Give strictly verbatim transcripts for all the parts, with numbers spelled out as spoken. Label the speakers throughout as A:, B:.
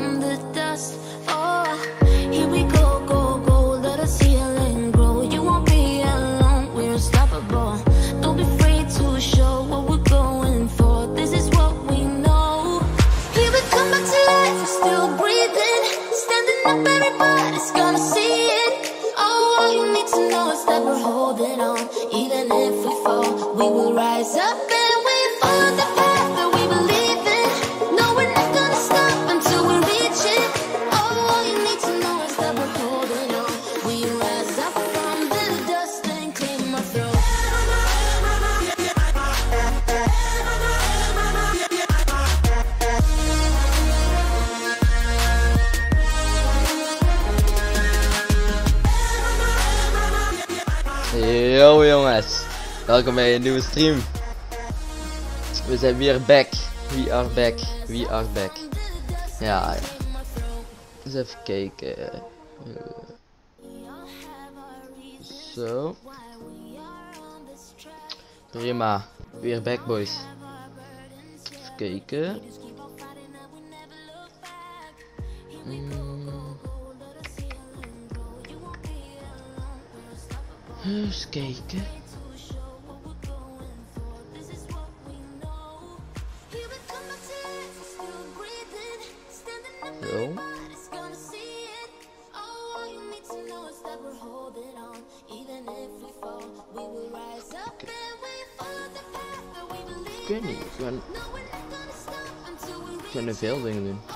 A: from the dust. Oh, here we go, go, go. Let us heal and grow. You won't be alone. We're unstoppable. Don't be afraid to show what we're going for. This is what we know. Here we come back to life. We're still breathing. Standing up, everybody's gonna see it. Oh, all you need to know is that we're holding on. Even if we fall, we will rise up and we follow the path that we believe in. No, we're not gonna stop until we reach it. Oh, all you need to know is that we're holding on. We rise up from the dust and claim our throne.
B: Yo jongens, welkom bij een nieuwe stream. We zijn weer back. We are back. We are back. Ja, ja. Eens even kijken. Zo. Prima. Weer back boys. Even kijken. Hmm. Eens kijken. Zo. Ik weet niet, ik ben... Ik kan er veel dingen doen.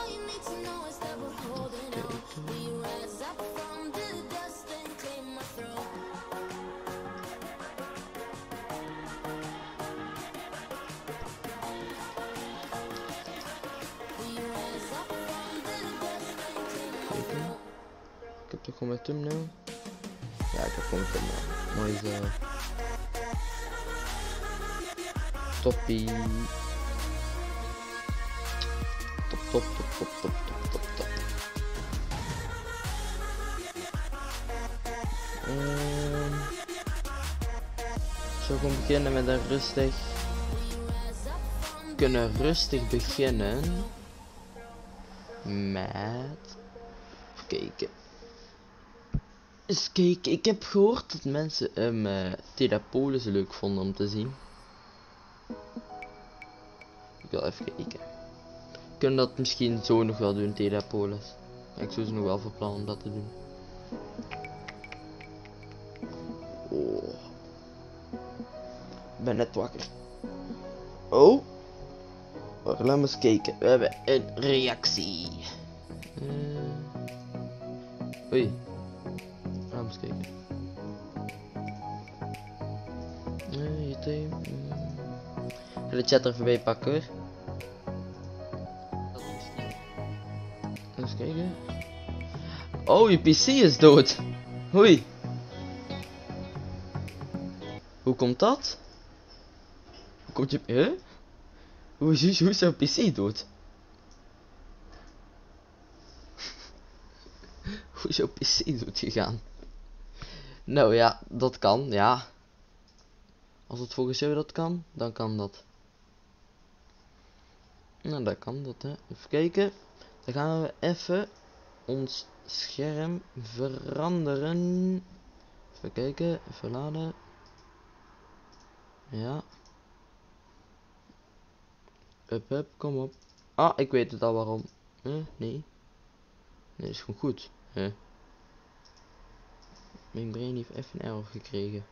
B: Ik heb toch gewoon mijn thumbnail? Ja, ik heb gewoon mijn thumbnail. Mooi zo. Toppie. Top, top, top, top, top, top, top, top. Um, ik zou gewoon beginnen met een rustig. We kunnen rustig beginnen. Met... Even kijken. Eens kijken. Ik heb gehoord dat mensen um, uh, Tedapolis leuk vonden om te zien. Ik wil even kijken. We kunnen dat misschien zo nog wel doen, Tedapolis. Ik zou ze nog wel voor plan om dat te doen. Oh. Ik ben net wakker. Oh. Laten we eens kijken. We hebben een reactie. Uh. Oei. Laten we eens kijken. Nee, uh, uh. De chat er even bij pakken hoor. Eens kijken. Oh, je P C is dood. Hoi. Hoe komt dat? Hoe komt je... Huh? Hoe is, hoe is jouw P C dood? Hoe is jouw P C dood gegaan? Nou ja, dat kan, ja. Als het volgens jou dat kan, dan kan dat. Nou, dat kan dat, hè. Even kijken. Dan gaan we even ons scherm veranderen. Even kijken, even laden. Ja. Hup, hup, kom op. Ah, ik weet het al waarom. Huh? Nee. Nee, is gewoon goed. Huh? Mijn brain heeft even een error gekregen.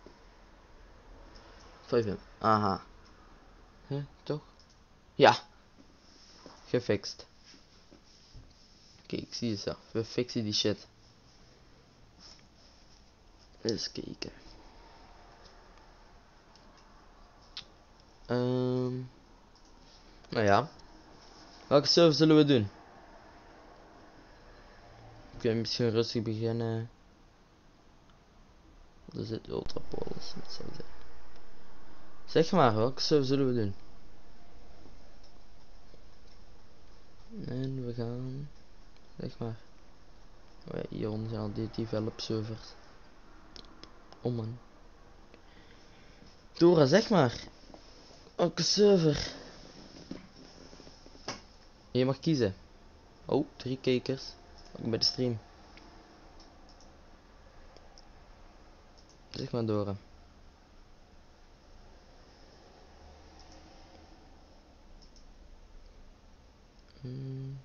B: vijf. Aha. Huh? Toch? Ja. Gefixt. Kijk, ik zie het zo. We fixen die shit. Eens kijken. Um, nou ja. Welke server zullen we doen? We kunnen misschien rustig beginnen. Wat is het? Ultrapolis. Dat zou zijn. Zeg maar, welke server zullen we doen? En we gaan... Zeg maar. Oh ja, hieronder zijn al die develop servers. Oh man. Dora, zeg maar. Welke server? Je mag kiezen. Oh, drie kijkers. Ook bij de stream. Zeg maar door. Hmm.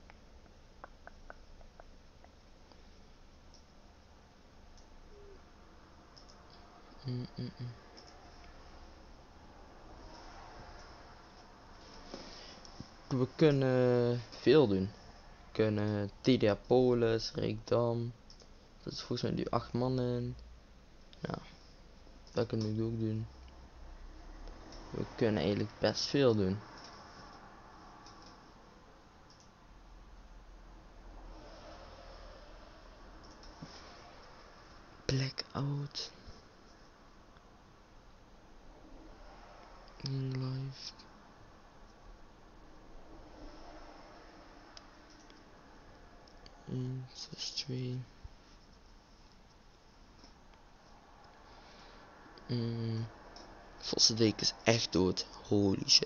B: Mm, mm, mm. We kunnen veel doen. We kunnen T D A Polis, Rijkdam. Dat is volgens mij nu acht mannen. Ja, dat kunnen we ook doen. We kunnen eigenlijk best veel doen. Blackout. In live. Industry. Mm. Vossendeek is echt dood. Holy shit.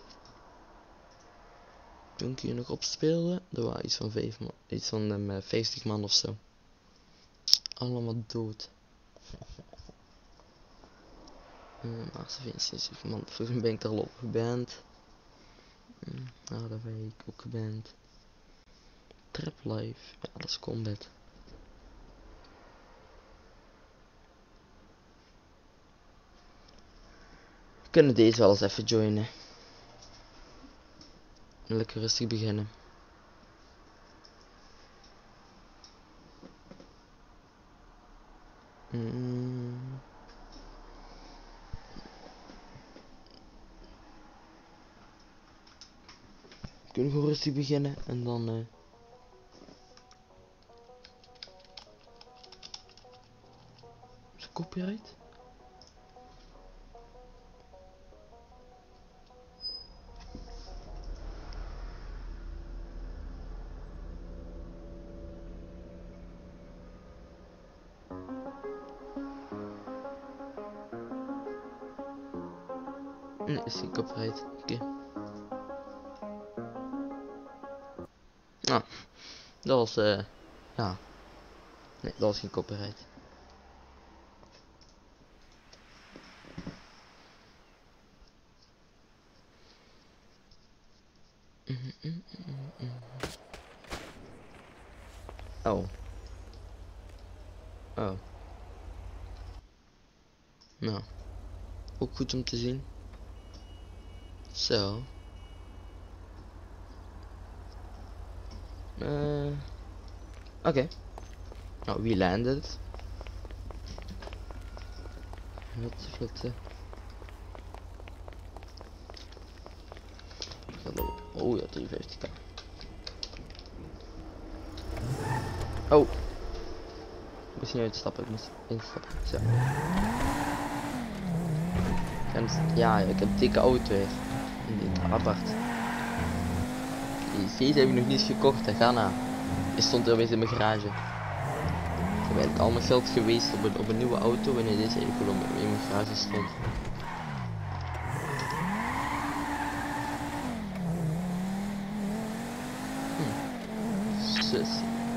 B: Toen ik hier nog op speelde, er waren iets van vijf man, iets van um, vijftig man of zo. Allemaal dood. Uh, maar ze vinden sinds man, volgens mij ben ik er al op geband. Uh, nou, daar ben ik ook geband. Trap Life, ja, dat is combat. We kunnen deze wel eens even joinen. Lekker rustig beginnen. Mm. We kunnen gewoon rustig beginnen en dan... Uh... Is het copyright? Nee, is geen copyright. Oké. Okay. Nou, dat was eh... Uh, ja. Nee, dat was geen copyright. Mm -mm -mm -mm. Oh. Oh. Nou. Ook goed om te zien. Zo. Uh, Oké. Okay. Nou, wie landed? Vlotte, vlotte. Oh ja, drieënvijftig k. Oh. Ik moest niet uitstappen, ik moest instappen. Zo. En, ja, ik heb een dikke auto weer. Dit apart. Deze heb ik nog niet eens gekocht, hè. Ga na. Die stond er opeens in mijn garage. Ik heb eigenlijk al mijn geld geweest op een, op een nieuwe auto wanneer deze eigenlijk gewoon in mijn garage stond. Hm. Zus.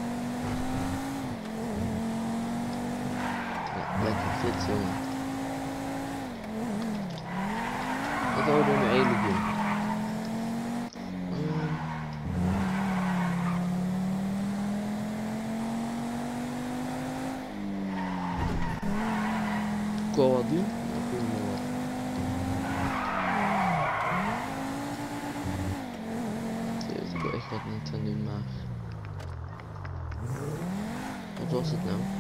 B: Ja, lekker fit, jongen. Wat gaan we er nu eigenlijk doen? Ik wil wat doen, maar ik weet niet wat. Dus ik wil echt wat niet aan doen, maar... Wat was het nou?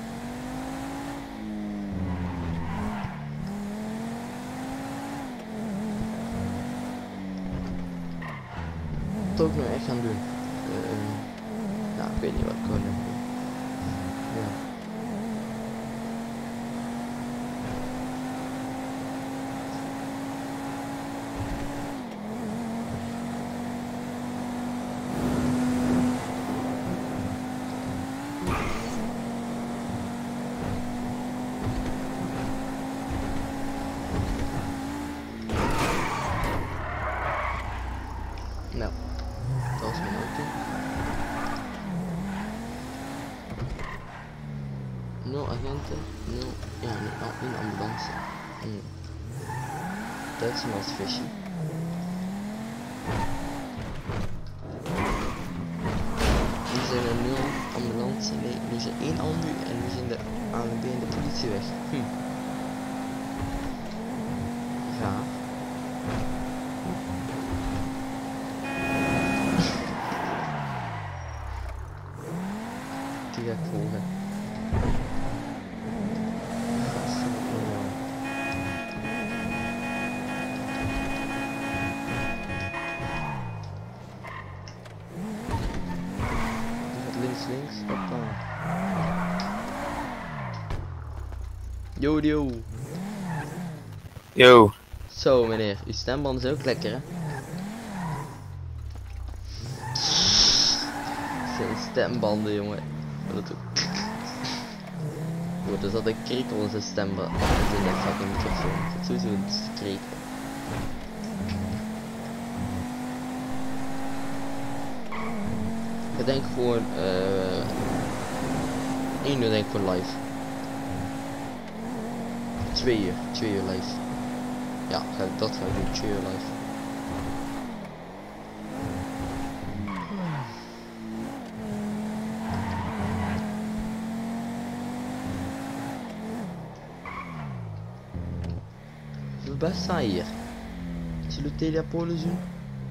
B: Wat ook nou echt gaan doen? Uh, nou, ik weet niet wat ik gewoon heb doen. Ja. Nou, dat was mijn auto. nul agenten, nul, ja, niet een ambulance. Mm. That's not fishy. Nu zijn er nul ambulance, nee, nu is er één ambu en nu zijn de A N W en de politie weg. Hm. Raar. Die ga ik volgen. Links, links, hoppa. Yo, yo.
C: Yo.
B: Zo meneer, uw stemband is ook lekker hè? Zijn stembanden jongen. Dat ook. Goed, er zat een krekel in zijn stemband. Dat is in de fucking microfoon. Het is sowieso een krekel. Ik denk gewoon, eh, uh, één uur denk ik voor live. Twee uur, twee uur live. Ja, ga, dat ga ik doen, twee uur live. Het is best saai hier. Zullen we Telepolis doen?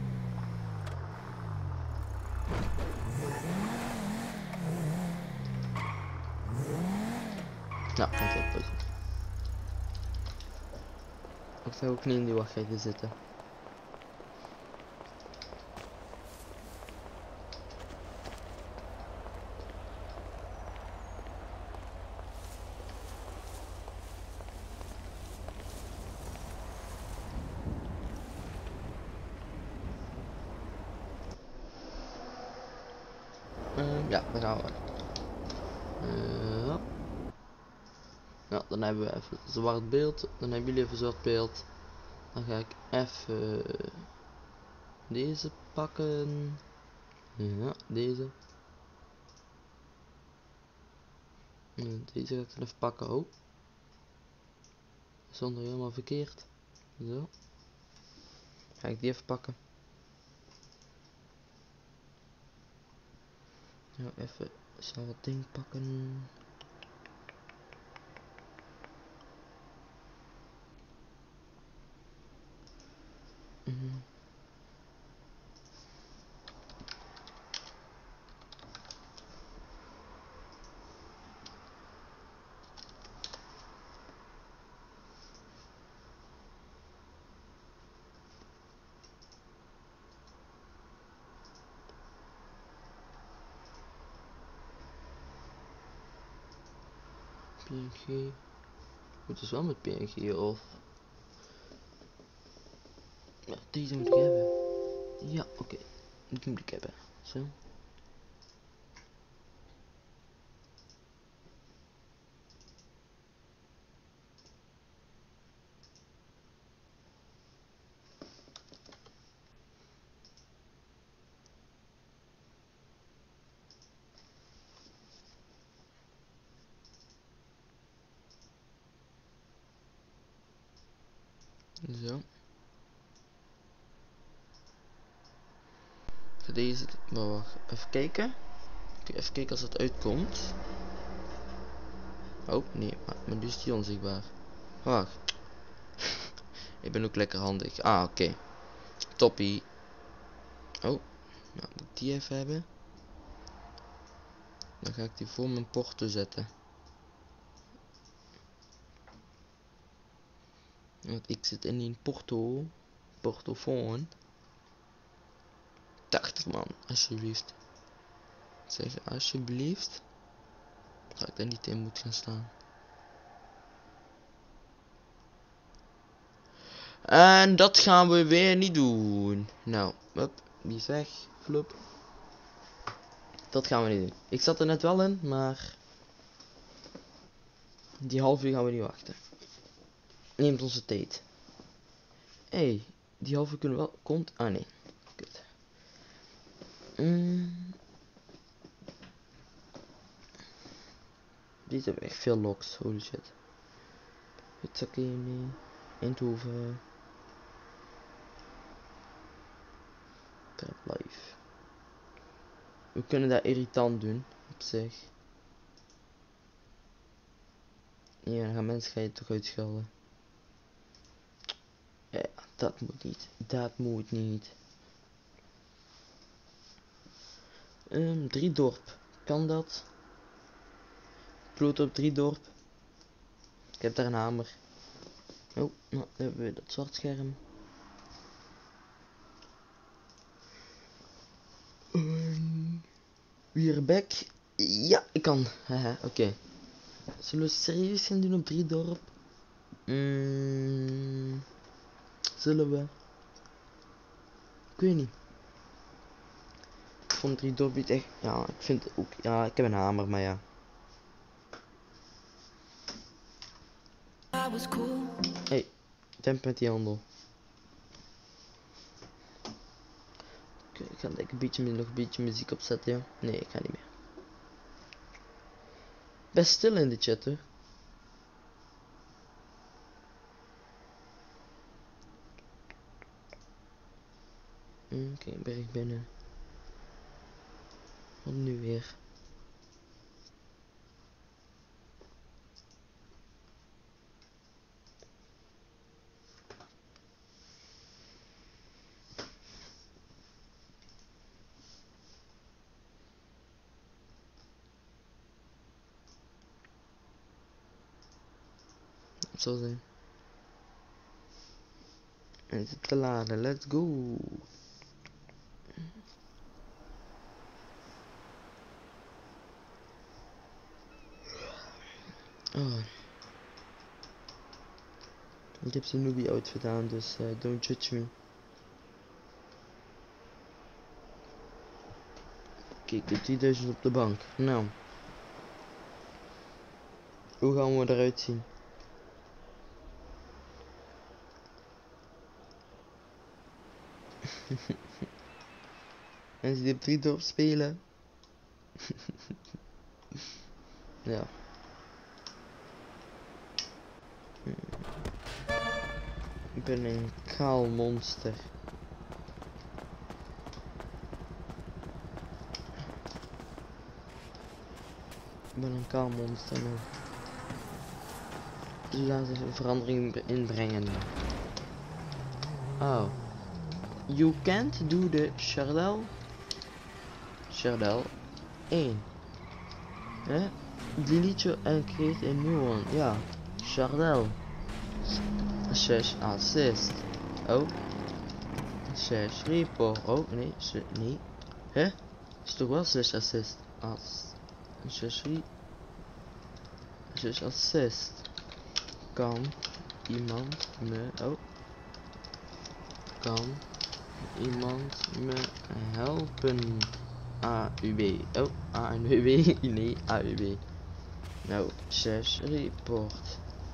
B: Ja, kan ik ook. Ik zou ook niet in die wachtrijen zitten. Uh, ja, daar gaan we. Uh, ja, dan hebben we even zwart beeld. Dan hebben jullie even zwart beeld. Dan ga ik even deze pakken. Ja, deze. En deze ga ik dan even pakken. Oh. Zonder helemaal verkeerd. Zo. Ga ik die even pakken. Ja, even zal wat ding pakken. Mm-hmm. P N G. Moet dus wel met P N G of. Ja, deze moet ik hebben. Ja, oké. Okay. Die moet ik hebben. Zo. Zo. Deze, maar wacht, even kijken. Even kijken als het uitkomt. Oh, nee, maar, maar nu is die onzichtbaar. Wacht. Ik ben ook lekker handig. Ah, oké. Okay. Toppie. Oh, nou, moet ik die even hebben. Dan ga ik die voor mijn porto zetten. Want ik zit in een porto. Portofoon. tachtig man, alsjeblieft. Zeg alsjeblieft. Dat ik daar niet in moet gaan staan. En dat gaan we weer niet doen. Nou, hup, die is weg. Flup. Dat gaan we niet doen. Ik zat er net wel in, maar die half uur gaan we niet wachten. Neemt onze tijd. Hé, hey, die half uur kunnen wel. Komt. Ah nee. Kut. Mm. Deze hebben echt veel loks, holy shit. Hutsakee, Eindhoven. Trap life. We kunnen dat irritant doen, op zich. Ja, dan gaan mensen ga je toch uitschelden. Ja, dat moet niet. Dat moet niet. Um, drie dorp. Kan dat? Ploot op drie dorp. Ik heb daar een hamer. Oh, nou dan hebben we dat zwart scherm. Um, Wierbeck. Ja, ik kan. Haha, oké. Okay. Zullen we serieus gaan doen op drie dorp? Mm, zullen we? Ik weet niet. Ik vond drie dorp niet echt. Ja, ik vind ook. Ja, ik heb een hamer, maar ja. Hey, temp met die handel. Okay, ik ga denk ik een beetje, nog een beetje muziek opzetten, ja. Nee, ik ga niet meer. Best stil in de chat, hoor. Oké, okay, bericht binnen. Wat nu weer? Het zal zijn. En het te laden, let's go. Oh. Ik heb zijn newbie outfit aan, dus uh, don't judge me. Kijk, de drieduizend op de bank. Nou. Hoe gaan we eruit zien? Mensen die op drie dorp spelen. Ja. Ik ben een kaal monster. Ik ben een kaal monster nu. Dus laten we verandering inbrengen. Oh. You can't do the Chardel. Chardel één. Hè? Delete and create a new one. Ja. Chardel. zes assist. Oh. zes report. Oh, nee. Nee. Hè? Is toch wel zes assist. As. zes re. zes assist. Kan iemand me. Oh. Kan iemand me helpen? A U B. Oh, A N W B. Nee, A U B. Nou, zes report.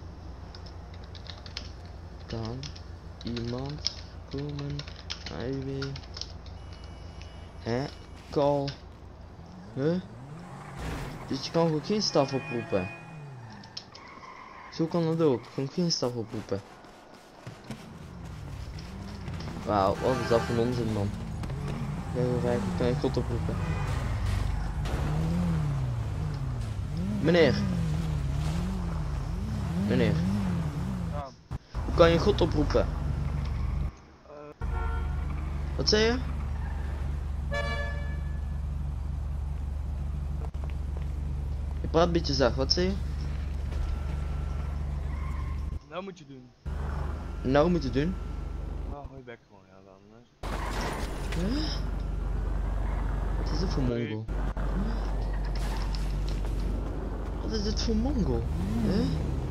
B: Kan iemand komen? A U B. Hè? Call. Huh? Dus je kan gewoon geen staf oproepen. Zo kan het ook. Gewoon geen staf oproepen. Wauw, wat is dat voor onzin, man? Ik kan je God oproepen. Meneer. Meneer.
C: Ja.
B: Hoe kan je God oproepen?
C: Uh.
B: Wat zei je? Je praat een beetje zacht, wat zei je?
C: Nou moet je doen.
B: Nou moet je doen?
C: Nou, gooi bek gewoon, ja wel.
B: Huh? Wat is dit voor mongo? Wat is dit voor mongo? Huh?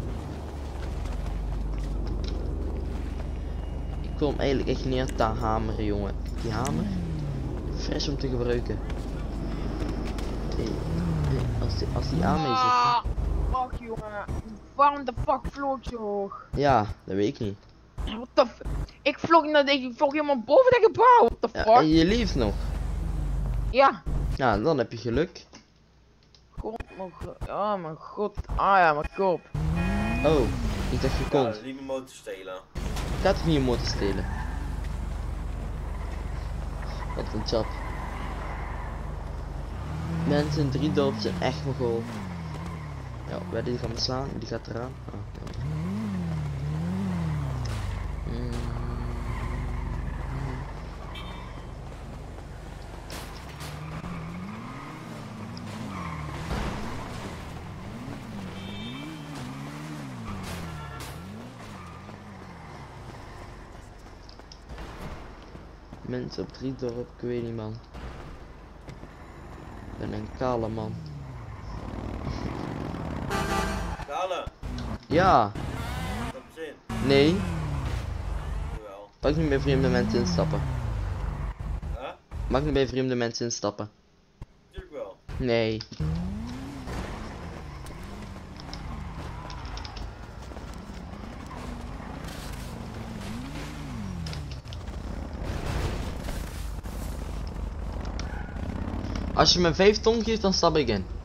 B: Ik kom eigenlijk echt neer te hameren, jongen. Die hamer? Fresh om te gebruiken. Hey, hey, als die, als die aan mij zit.
D: Ah, fuck jongen. Waarom de fuck vloog je hoog?
B: Ja, dat weet ik niet.
D: What the f... Ik vloog, naar, ik vloog helemaal boven dat gebouw. What the
B: Ja,
D: fuck?
B: en je leeft nog.
D: Ja.
B: Ja, dan heb je geluk.
D: Gewoon mijn go- oh mijn god. Ah ja, mijn kop.
B: Oh, ik dacht je
E: Ja,
B: kont.
E: niet mijn motor stelen.
B: Ik ga toch niet je motor stelen? Wat een chap. Mensen in drie dorpen zijn echt mogol. Ja, wij die gaan beslaan, die gaat eraan. Ah, ja. Mm. Mensen op drie dorp, ik weet niet man. Ik ben een kale man.
E: Kale,
B: Ja,
E: dat zin.
B: nee,
E: Jawel.
B: mag ik niet bij vreemde mensen instappen?
E: Huh?
B: Mag ik niet bij vreemde mensen instappen?
E: Tuurlijk wel.
B: Nee. Als je me vijf ton geeft, dan stap ik in.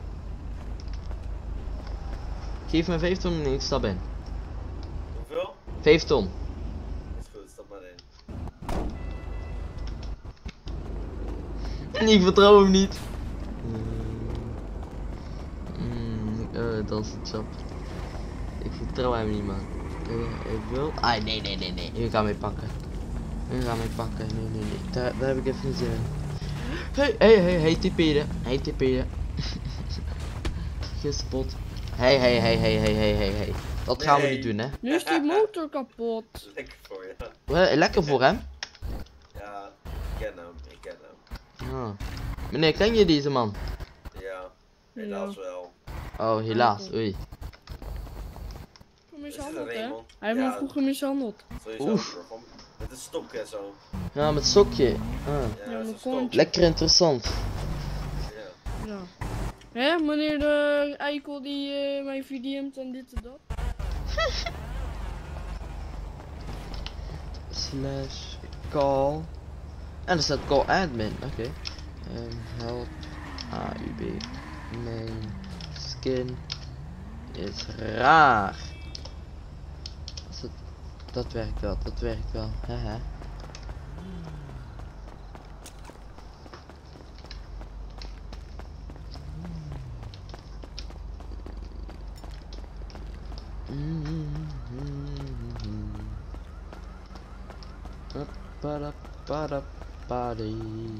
B: Geef me vijf ton en ik stap in.
E: Hoeveel?
B: vijf ton.
E: Is goed, stap maar in.
B: Ik vertrouw hem niet. Mm, uh, dat is een chap. Ik vertrouw hem niet, man. Uh, ik wil. Ah, nee, nee, nee, nee. Je gaat mij pakken. Je gaat mij pakken. Nee, nee, nee. Daar, daar heb ik even niet zin in. Hey, hey, hey, hey, typeerde. Hey, typeerde. Gespot. Hey, hey, hey, hey, hey, hey, hey, hey. Dat gaan we
E: Nee.
B: niet doen, hè?
F: Nu is die motor kapot.
E: Lekker voor je.
B: Wel, lekker voor hem.
E: Ja, ik ken hem, ik ken hem.
B: Ah. Meneer, ken je deze man?
E: Ja, helaas wel.
B: Oh, helaas. Oei.
F: Mishandeld, hè?
E: Raymond?
F: Hij heeft
E: Ja.
F: me vroeger mishandeld.
E: Sowieso,
B: Oef.
E: bro. Gewoon met een stok en zo.
B: Ja, met sokje. Ah.
E: Ja,
F: Ja,
E: met
F: mijn
E: een stok.
F: kont.
B: Lekker interessant.
E: Ja.
F: Ja. Hè, meneer de eikel die eh, mij V D'mt en dit en dat.
B: Slash call. En er staat call admin. Oké. Okay. Um, help. A U B. Mijn skin is raar. Als het, dat werkt wel. Dat werkt wel. Haha. Ba-da-ba-da-ba-dee.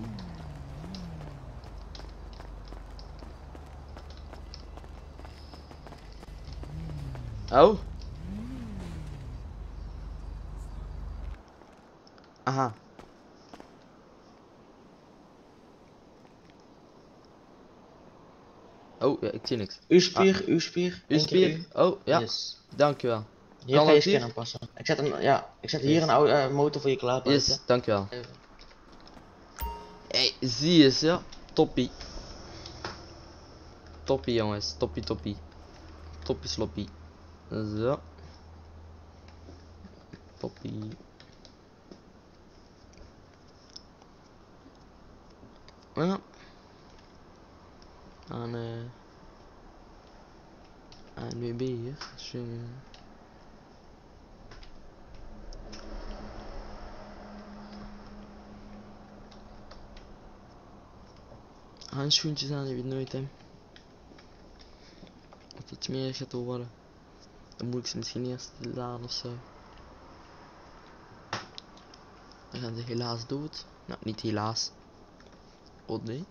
B: Oh. Aha. Oh, ja, ik zie niks.
G: Uw spier, uw spier.
B: Uw
G: één keer
B: spier? Oh, ja.
G: Yes.
B: Dankjewel.
G: Hier
B: Kan
G: ga je
B: dat hier?
G: scan aanpassen. Ik zet een, ja, ik zet hier
B: Yes.
G: een oude eh, motor voor je klaar. buiten.
B: Yes, dankjewel.
G: Even.
B: Hey, zie je eens, ja. Toppie. Toppie, jongens. Toppie, toppie. Toppie, sloppie. Zo. Toppie. Ja. Aan, eh. Aan W B hier. Als je... Handschoentjes aan, je weet nooit, hè. Of het smerig gaat worden. Dan moet ik ze misschien eerst laden of zo. Dan gaan ze helaas dood. Nou, niet helaas. Oh nee.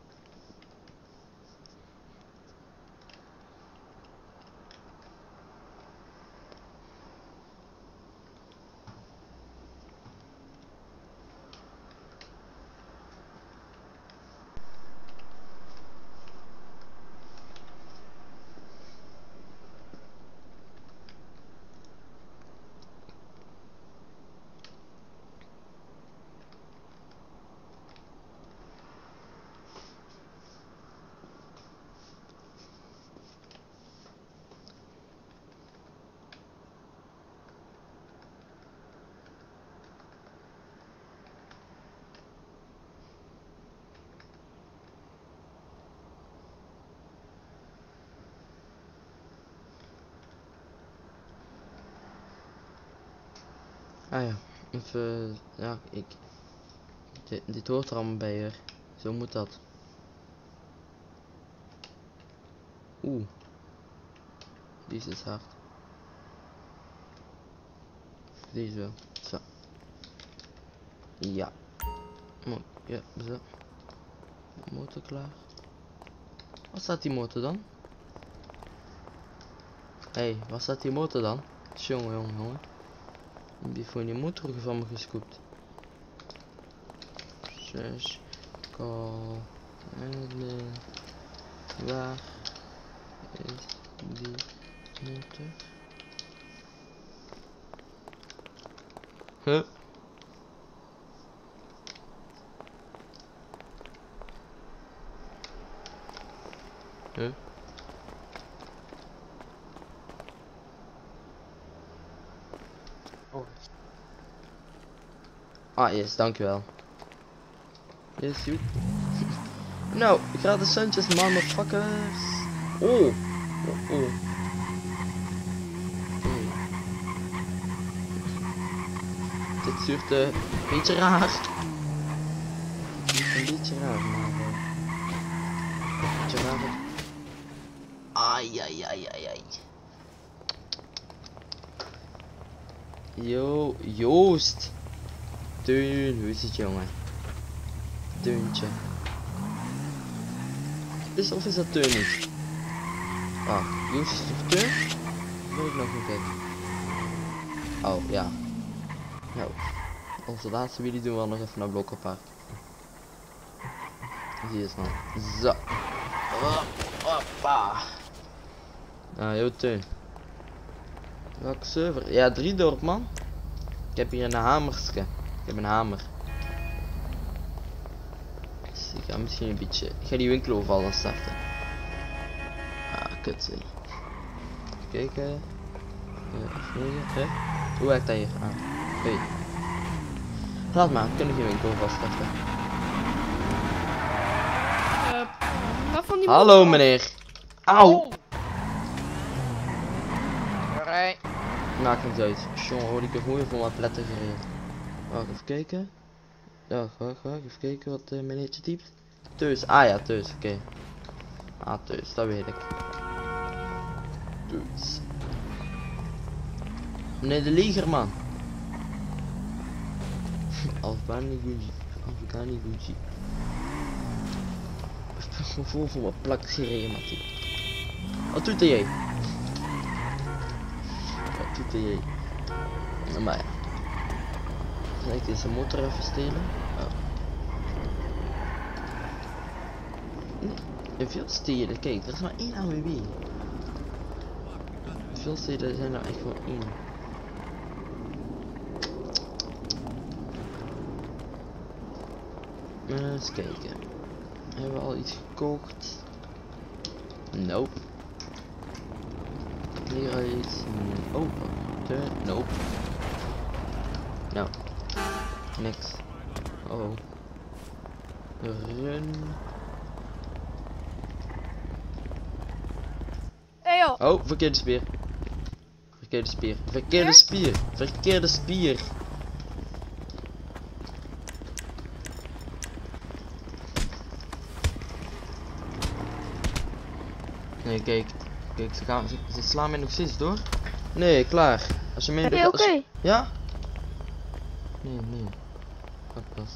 B: Ah ja, even, ja, ik, dit, dit hoort er allemaal bij hoor. Zo moet dat. Oeh. Deze is hard. Deze wel. Zo. Ja. Mooi. Ja, zo. Motor klaar. Wat staat die motor dan? Hé, hey, wat staat die motor dan? Jongen, jongen, jongen. Die heeft gewoon die motor van me gescoopt. Zes. Call. En waar is die motor? Huh? Huh?
C: Oh.
B: Ah, yes, dankjewel. Yes, joep. Nou, gratis centjes, motherfuckers. Oh. Oh, oh. Oké. Dit zuurt uh, een beetje raar. Een beetje raar, maar... Uh, een beetje raar. Ai, ai, ai, ai, ai. Yo, Joost. Teun, hoe is het jongen? Teuntje. Is of is dat Teun niet? Ah, Joost is toch Teun? Of ben ik nog niet gek? Oh, ja. Nou, onze laatste video doen we nog even naar Blokkenpark. Zie je het nou. Zo. Hoppa. Nou, yo Teun. Welke server? Ja, drie dorp man. Ik heb hier een hamerske. Ik heb een hamer. Dus ik ga misschien een beetje... Ik ga die winkeloverval al starten. Ah, kut zeg. Even kijken. Uh, F negen, hè? Hoe werkt dat hier? Ah, oké. Okay. Laat maar, we kunnen geen winkeloverval starten.
F: Uh, ga van die
B: Hallo
F: motor af.
B: meneer. Auw.
D: Oh. Rij.
B: Maakt niet uit. Jongen, hoor ik er gewoon voor mijn pletten gereden. Wacht, even kijken. Ja, wacht, wacht, even kijken wat uh, meneertje typt. Teus, ah ja, Teus, oké. Okay. Ah, Teus, dat weet ik. Teus. Meneer de Legerman. Albani Gucci. Albani Gucci. Ik ben gewoon vol voor mijn plak gereden, Mattie. Wat doet hij? Wat doet hij? Nou, maar ja. Zal ik deze motor even stelen? Oh. Nee, veel steden, kijk, er is maar één A W B. Veel steden zijn er echt gewoon één. Eens kijken. Hebben we al iets gekocht? Nope. Hier al iets. Oh, de nope. Nou, niks. Oh. Run.
D: Hey joh.
B: Oh, verkeerde spier. Verkeerde spier. Verkeerde spier. Verkeerde spier. Nee, kijk. Kijk, ze, gaan, ze, ze slaan mij nog steeds door. Nee, klaar. Als je mij...
D: Oké, oké.
B: je... Ja? Nee, nee. Wat pas.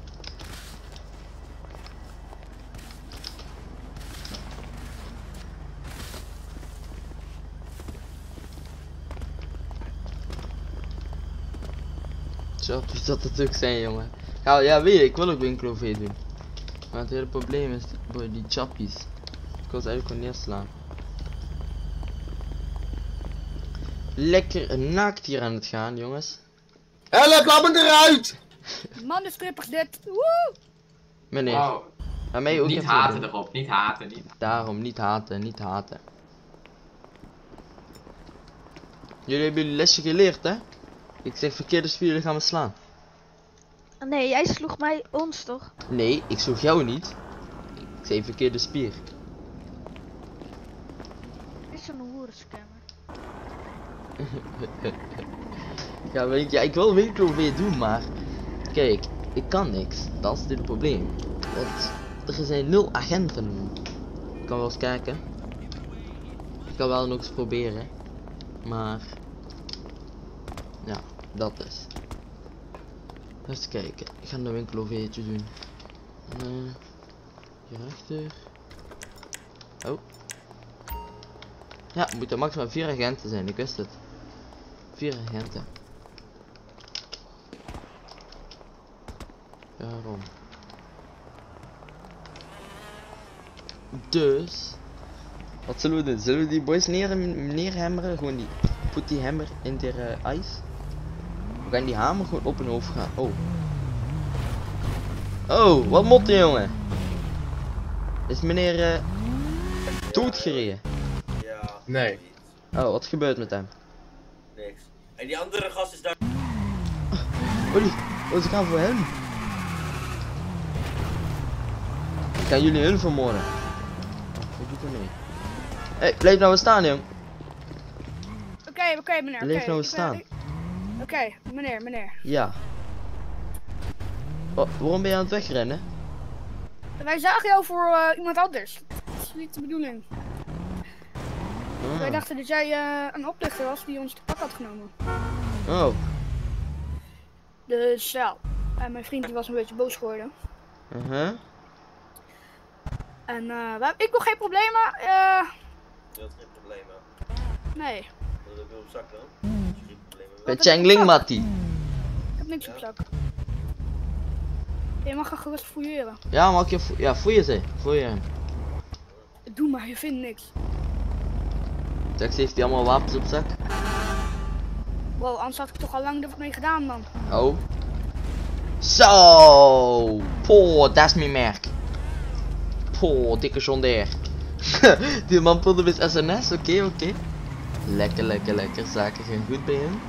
B: Zo, dus dat het ook zijn, jongen. Ja, ja, weet je, ik wil ook Winklo V doen. Maar het hele probleem is, boy, die chappies. Ik wil ze eigenlijk gewoon neerslaan. Lekker naakt hier aan het gaan, jongens.
E: Help, laat me eruit!
F: Man, de strippers dit. Woe!
B: Meneer.
H: Oh,
B: Aan mij ook
H: niet
B: even
H: haten
B: doen.
H: erop, niet haten, niet.
B: Daarom, niet haten, niet haten. Jullie hebben jullie lesje geleerd, hè? Ik zeg verkeerde spier, jullie gaan me slaan.
I: Nee, jij sloeg mij ons toch?
B: Nee, ik sloeg jou niet. Ik zei verkeerde spier.
I: Dit is een hoerenscammer.
B: Ja, weet je, ja, ik wil winkel weer doen, maar kijk, ik kan niks. Dat is het probleem. Want er zijn nul agenten. Ik kan wel eens kijken. Ik kan wel nog eens proberen. Maar ja, dat is. Eens kijken. Ik ga de winkel overheertje doen. Uh, hierachter. Oh. Ja, moet er maximaal vier agenten zijn. Ik wist het. Vier agenten. Waarom? Dus wat zullen we doen? Zullen we die boys neer, neerhammeren? Gewoon die, put die hammer in de uh, ijs. We gaan die hamer gewoon op hun hoofd gaan. Oh. Oh, wat motten jongen. Is meneer uh, doodgereden?
E: Ja.
C: Nee.
B: Oh, wat gebeurt met hem?
E: Niks. En die andere gast is daar.
B: Oh, die, oh, ze gaan voor hem. Gaan jullie hun vermoorden? Ik doe er mee. Hé, hey, blijf nou eens staan, jong.
D: Oké, oké meneer.
B: Blijf
D: oké,
B: nou eens
D: ik ben-
B: staan.
D: ik- Oké, meneer, meneer.
B: Ja. Oh, waarom ben je aan het wegrennen?
D: Wij zagen jou voor eh, iemand anders. Dat is niet de bedoeling. Wij
B: Ah.
D: dachten dat jij eh, een oplichter was die ons te pak had genomen.
B: Oh.
D: Dus ja, en mijn vriend die was een beetje boos geworden.
B: Uh -huh.
D: En eh, we- ik wil geen problemen. eh
E: Je had geen problemen.
D: nee,
E: Wat heb je op zak dan? Geen problemen.
B: Bij Changling Matty.
D: ik heb niks op zak. Je mag gaan gerust fouilleren.
B: Ja, mag je fo ja, foeien ze. Foeien.
D: Doe maar, je vindt niks.
B: Zeg, heeft hij allemaal wapens op zak?
D: Wow, anders had ik toch al lang er wat mee gedaan dan.
B: Oh. Zo. Poh, dat is mijn merk. Poh, dikke zondeer. Die man pulde met S N S, oké, okay, oké. Okay. Lekker, lekker, lekker. Zaken gaan goed bij hem.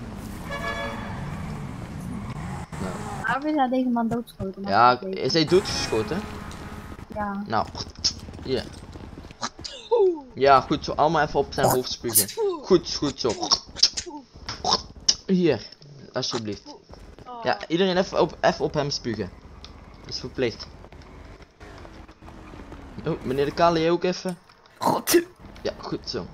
B: Nou.
H: Waarom is hij deze man doodgeschoten? Mag
B: Ja,
H: ik weten?
B: is hij doodgeschoten?
H: Ja.
B: Nou, hier. Ja, goed zo. Allemaal even op zijn hoofd spugen. Goed, goed zo. Hier, alsjeblieft. Ja, iedereen even op, even op hem spugen. Dat is verplicht. Oh, meneer de Kale, jij ook even?
D: God.
B: Ja, goed zo.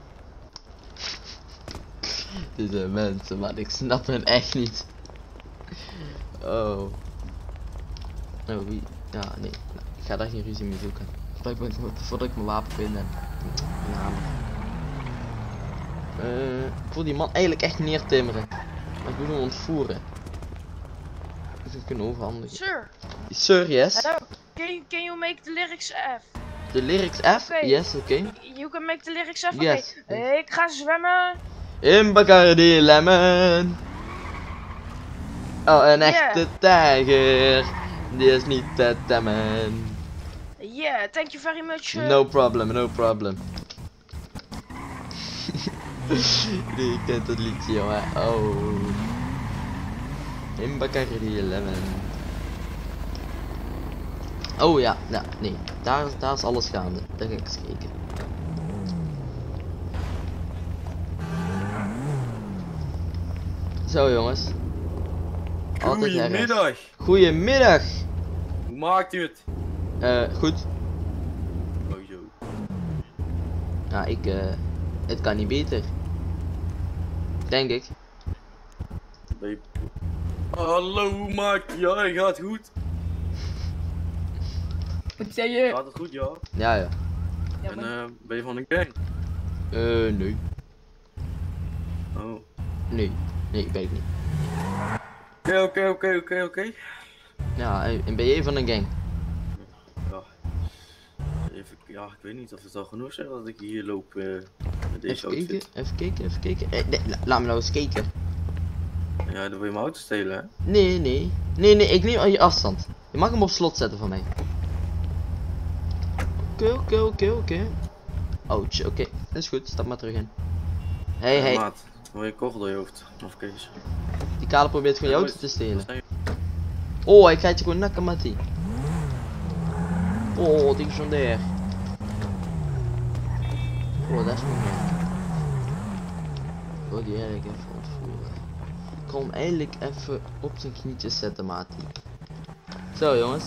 B: Deze mensen, man, ik snap hen echt niet. Oh. Oh, wie? Ja, nee. Nou, ik ga daar geen ruzie mee zoeken. Voordat ik, mijn- voordat ik mijn wapen vind en een hamer. Eh, ik wil die man eigenlijk echt neertimmeren. Maar ik wil hem ontvoeren. Dus we kunnen overhandigen.
J: Sir,
B: Sir, yes.
J: hello. Can you, can you make the lyrics F?
B: De lyrics F?
J: Oké.
B: Yes, oké.
J: You can make the lyrics F? Oké.
B: Yes.
J: Ik ga zwemmen.
B: In Bacardi Lemon. Oh, een echte
J: Yeah.
B: tijger. Die is niet te temmen.
J: Yeah, thank you very much. uh.
B: No problem, no problem. Je kent het liedje, jongen. Oh. In Bacardi Lemon. Oh ja, nou, nee. Daar, daar is alles gaande. Daar ga ik eens kijken. Zo jongens. Altijd erg.
K: Goedemiddag.
B: Goedemiddag.
K: Hoe maakt u het?
B: Eh, goed.
K: Oh zo.
B: Nou, ik, eh, het kan niet beter. Denk ik.
K: Ben je... Hallo, hoe maakt u? Ja, het gaat goed.
D: Wat zei je?
K: Gaat het goed, ja?
B: Ja, ja.
D: Ja,
K: En
D: maar-
K: eh, ben je van een gang?
B: Eh, nee.
K: Oh.
B: Nee. Nee, ben ik niet.
K: Oké, oké, oké, oké, oké.
B: Ja, en en ben jij van een gang?
K: Ja. Even, ja, ik weet niet of het al genoeg is dat ik hier loop eh, met deze
B: Even kijken,
K: outfit.
B: even kijken, even kijken. Eh, nee, la- laat me nou eens kijken.
K: Ja, dan wil je mijn auto stelen, hè?
B: Nee, nee. Nee, nee, ik neem al je afstand. Je mag hem op slot zetten van mij. Oké, oké, oké, oké. Ouch, oké. Dat is goed, stap maar terug in. Hey,
K: Ja,
B: hey.
K: Maat, wil je kogel door je hoofd? Of Kees?
B: Die kale probeert gewoon je
K: Ja,
B: auto te stelen.
K: wat zijn-
B: Oh, ik ga je gewoon nakken, Mattie. Oh, die is van daar. Oh, dat is mooi. Oh, die heb ik even ontvoeren. ga hem eindelijk even op zijn knietjes zetten, Mati. Zo jongens.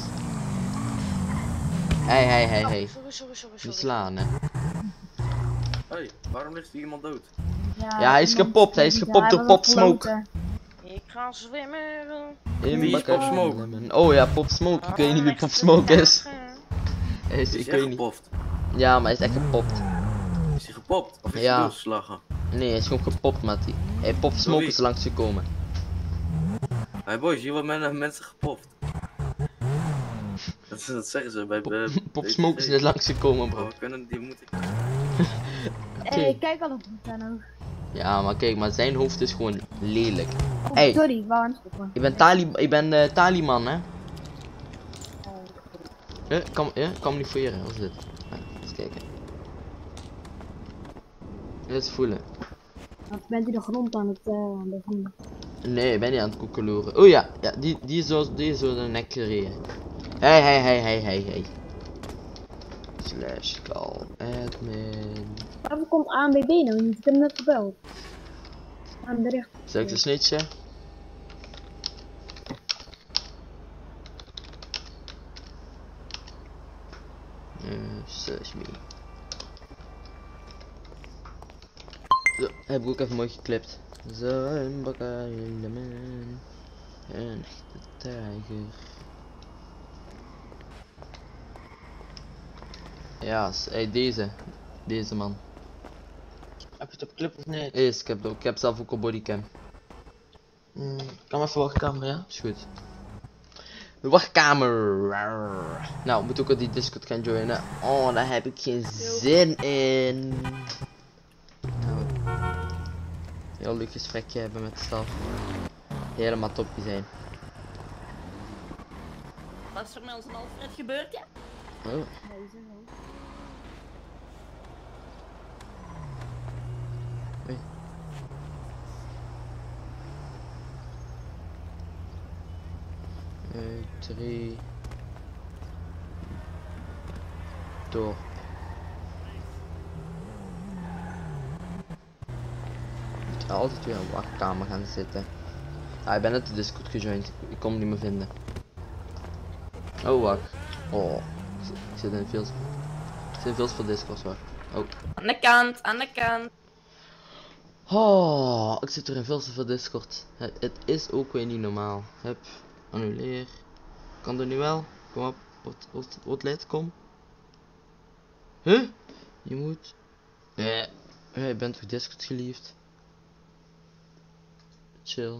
B: Hé hé hé hé.
J: Sorry, sorry, sorry,
B: Die
J: sorry.
B: slaan hè.
K: Hey, waarom ligt hier iemand dood?
B: Ja, hij is gepopt, hij is gepopt door Pop Smoke.
J: Ik ga zwemmen.
B: In
K: Wie is Pop Smoke?
B: Oh ja, Pop Smoke. Ik weet niet wie Pop Smoke is. Hij is,
K: Is
B: ik
K: hij
B: weet
K: echt
B: niet.
K: gepoft?
B: Ja, maar hij is echt gepopt.
K: Is hij gepopt? Of is
B: Ja.
K: hij doodgeslagen?
B: Nee, hij is gewoon gepopt, Mati. Hey, Pop Smoke
K: Sorry.
B: is langsgekomen.
K: Hey boys, hier worden men- mensen gepoft. Dat, dat zeggen ze bij... bij
B: Pop
K: B T G.
B: Smoke is net langsgekomen,
K: Oh,
B: bro.
K: we kunnen die moeten...
H: Hé, hey, kijk al op mijn hoofd.
B: Ja, maar kijk, maar zijn hoofd is gewoon lelijk.
H: Oh,
B: Hey,
H: sorry, ik wou aan het stoppen.
B: ik ben Tali, ik ben uh, Taliman, hè? Ja, kan, ja, camoufleren, wat is dit? Ja, eens kijken. Eens voelen.
H: Want bent u de grond aan het uh, bevoelen?
B: Nee, ik ben niet aan het koekeloeren. Oh ja, ja die, die is zo, die is zo de nek gereden. Hey, hey, hey, hey, hey, hey. Slash call admin.
H: Waarom komt A N B B nou niet? Ik heb hem net gebeld. Aan de rechter.
B: Zal ik de snitchen? Uh, search me. Zo, heb ik ook even mooi geklipt. Zo, een bakker in de man. Een echte tijger. Ja, s- hey, deze. Deze man.
G: Heb je het op clip of niet?
B: Is, ik heb, het ook, ik heb zelf ook een bodycam.
G: Hmm, kan maar even wachtkamer, ja?
B: Is goed. De wachtkamer. Nou, moet ook op die Discord gaan joinen. Oh, daar heb ik geen zin in. Nou, heel leuk gesprekje hebben met de staf. Helemaal toppie zijn.
L: Wat is er met onze Alfred gebeurd, ja?
B: Oh. Hoi. Uh, drie. Door. Moet altijd weer in de wachtkamer gaan zitten. Ah, ik ben net de Discord gejoind. Ik, ik kon hem niet meer vinden. Oh, wacht. Oh. Ik zit, ik zit in veel. Ik zit in veel voor Discord, wacht. Oh.
L: Aan de kant, aan de kant.
B: Oh, ik zit er in veel te veel Discord. Het, het is ook weer niet normaal. Hup, annuleer. Kan er nu wel? Kom op, wat, wat, wat leidt, kom. Huh? Je moet... Nee, jij bent toch Discord geliefd? Chill.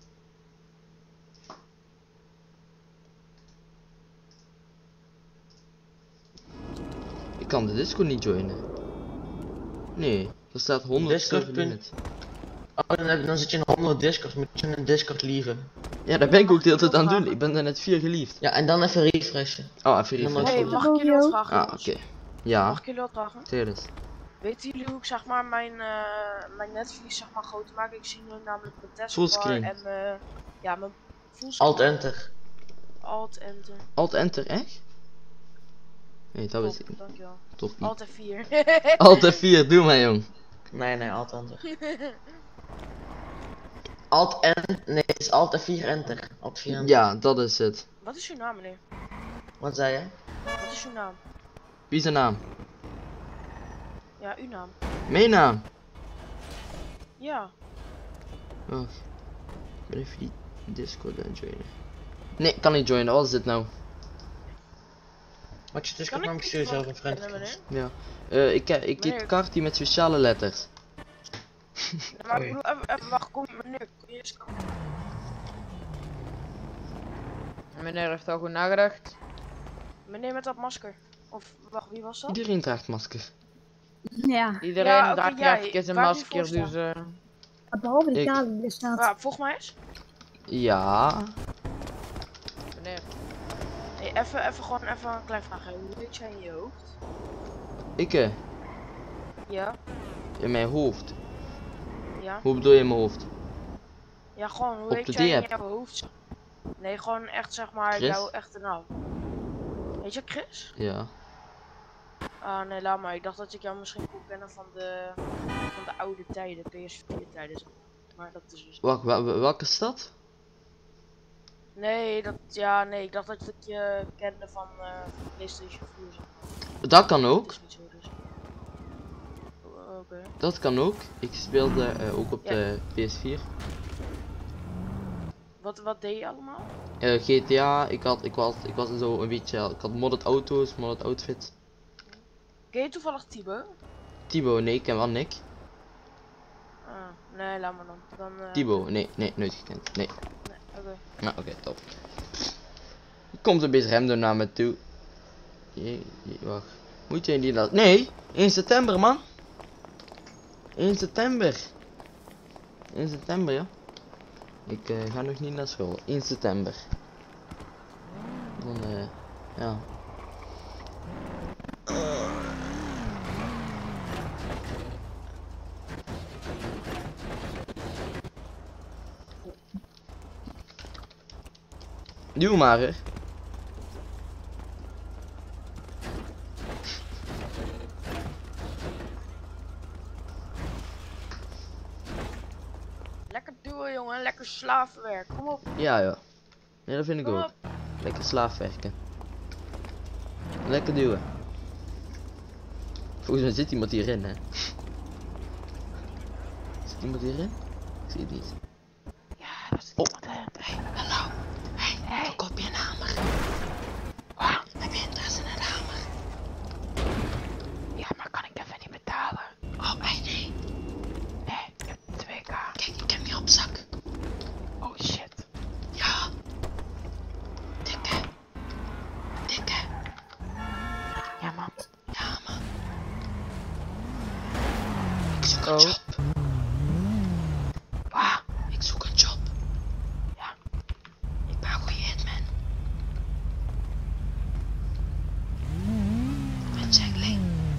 B: Ik kan de Discord niet joinen. Nee, er staat honderd
G: Discord
B: server
G: punt-
B: limit.
G: Oh, dan, heb, dan zit je in honderd Discord, moet je een Discord lieven.
B: Ja, daar ben ik ook de hele tijd aan het doen. Ik ben er net vier geliefd.
G: Ja, en dan even refreshen.
B: Oh, even
G: Dan
B: refreshen.
J: Hey, mag ik jullie wat vragen?
B: Ah, oké. Ja.
J: Mag ik jullie wat vragen?
B: Teres.
J: Weten jullie hoe ik zeg maar mijn, uh, mijn netvlies zeg maar groter maak? Ik zie nu namelijk mijn testbar
B: Fullscreen.
J: en mijn, ja, mijn fullscreen.
G: Alt enter.
J: Alt enter.
B: Alt enter, echt? Nee, dat wist ik niet.
J: Dankjewel.
B: Toch niet.
J: Alt F vier.
B: Alt F vier, doe maar jong.
G: Nee, nee, alt enter. Alt en nee, het is alt F vier enter. Alt vier enter.
B: Ja, dat is het.
J: Wat is uw naam, meneer?
G: Wat zei je?
J: Wat is uw naam?
B: Wie is zijn naam?
J: Ja, uw naam.
B: Mijn naam?
J: Ja.
B: Wacht. Ik ben even die Discord aan het joinen. Nee, kan niet joinen. Wat is dit nou?
G: Wat je Discord
J: Kan
G: naam
J: ik
G: ik stuur zelf een
J: niet
G: friend
J: van-
G: request.
B: Ja. Uh, ik heb ik
J: Meneer.
B: heb kaart die met speciale letters.
J: Ja, maar ik bedoel, even, even wacht, kom meneer. Kun je eens komen?
M: Meneer heeft al goed nagedacht.
J: Meneer met dat masker. Of wacht, wie was dat?
B: Iedereen draagt masker.
H: Ja.
M: Iedereen
J: Ja, oké,
M: draagt
J: jij,
M: even een
J: waar heb je
M: masker,
J: voor
M: dus eh...
H: Behalve die
B: Ik-
H: talen die staat.
J: Ja, volg mij eens.
B: Ja.
M: Meneer.
J: Hey, even, even gewoon even een klein vraagje. Hoe weet jij in je hoofd?
B: Ik eh,
J: Ja,
B: in mijn hoofd.
J: ja.
B: Hoe bedoel je in mijn hoofd?
J: Ja, gewoon, hoe
B: Op
J: heet
B: de
J: jij in
B: D-app.
J: jouw hoofd? Nee, gewoon echt zeg maar
B: Chris?
J: jouw echte naam. Weet je Chris?
B: Ja.
J: Ah nee, laat maar. Ik dacht dat ik jou misschien kon kennen van de, van de oude tijden, P S vier tijden. zeg maar. maar dat is dus...
B: Wacht, wel- welke stad?
J: Nee, dat, ja, nee, ik dacht dat ik je kende van, uh, van PlayStation vier. Zeg maar.
B: Dat kan ook.
J: Dat is niet zo dus. Oké. Okay.
B: Dat kan ook. Ik speelde uh, ook op
J: ja.
B: de P S vier.
J: Wat, wat deed je allemaal?
B: Uh, G T A, ik had, ik was, ik was zo een beetje, ik had modded auto's, modded outfits.
J: Ken je toevallig Thibaut?
B: Thibaut, nee, ik ken wel Nick.
J: Ah, nee, laat maar dan. dan uh...
B: Thibaut, nee, nee, nooit gekend, nee.
J: Nee, oké. Okay.
B: Nou, oké, okay, top. Komt een beetje rem naar me toe. Je, je, wacht. Moet je die dat? Nee, één september, man. één september. één september, ja. Ik uh, ga nog niet naar school. één september. Dan, uh, ja. Doe maar, hè.
J: Lekker duwen, jongen. Lekker slavenwerk. Kom op.
B: Ja, ja. Ja, dat vind ik
J: Kom
B: ook.
J: op.
B: Lekker slaafwerken. Lekker duwen. Volgens mij zit iemand hierin, hè. Zit iemand hierin? Ik zie het niet.
M: Ja, dat is iemand, hè. Hey, hallo. Hey, hey. Verkoop je een hamer? Wow, heb je interesse in een hamer? Ja, maar kan ik even niet betalen? Oh, hey, nee. Nee, ik heb twee k. Kijk, ik heb niet op zak. Oh, shit. Ja. Dikke. Dikke. Ja, man. Ja, man. Ik zoek een job. Wauw, ik zoek een job. Ja. Ik ben een goede hitman. Ik ben Jacqueline.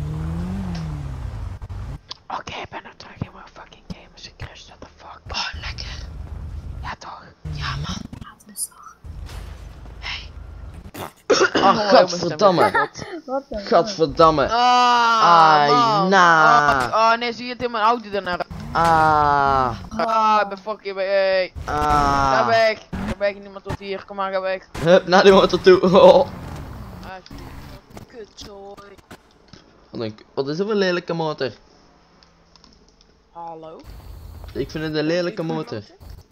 M: Oké, okay, ik ben er terug in mijn fucking game. Dus ik crash, what the fuck. Oh, lekker. Ja, toch? Ja, man. Laten we toch. Hey.
B: Ach, gadverdamme.
H: Wat dan?
B: Gadverdamme.
M: Ah,
B: Ai,
M: man.
B: na.
M: Oh, oh, nee, zie je het in mijn auto daarna.
B: Ah.
M: Ah, ik ben fucking hey.
B: Ah.
M: Ga weg. Ga weg, niemand tot hier. Kom maar, ga weg.
B: Hup, naar die motor toe. Oh.
J: Kutzooi.
B: Wat, een, wat is dat voor een lelijke motor?
J: Hallo?
B: Ik vind het een lelijke motor.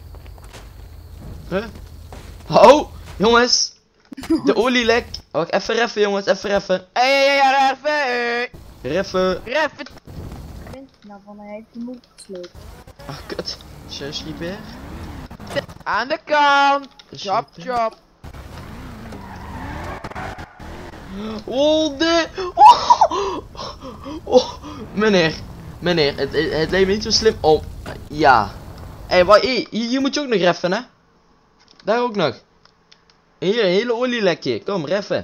B: Huh? Oh, jongens. De olie lek. Wacht, even reffen, jongens, even reffen.
M: Hé, hé, hé, reffen.
B: Reffen.
M: Reffen.
H: Nou, van hij heeft de moed gesleept.
B: Ach, kut. Zes repair.
M: Aan de kant. Chop, chop.
B: Oh, de. Oh. Oh. Meneer. Meneer, het, het, het leek me niet zo slim om. Ja. Hé, hey, wat, hier, hier moet je ook nog reffen, hè? Daar ook nog. Hier, een hele olielekje. Kom, reffen.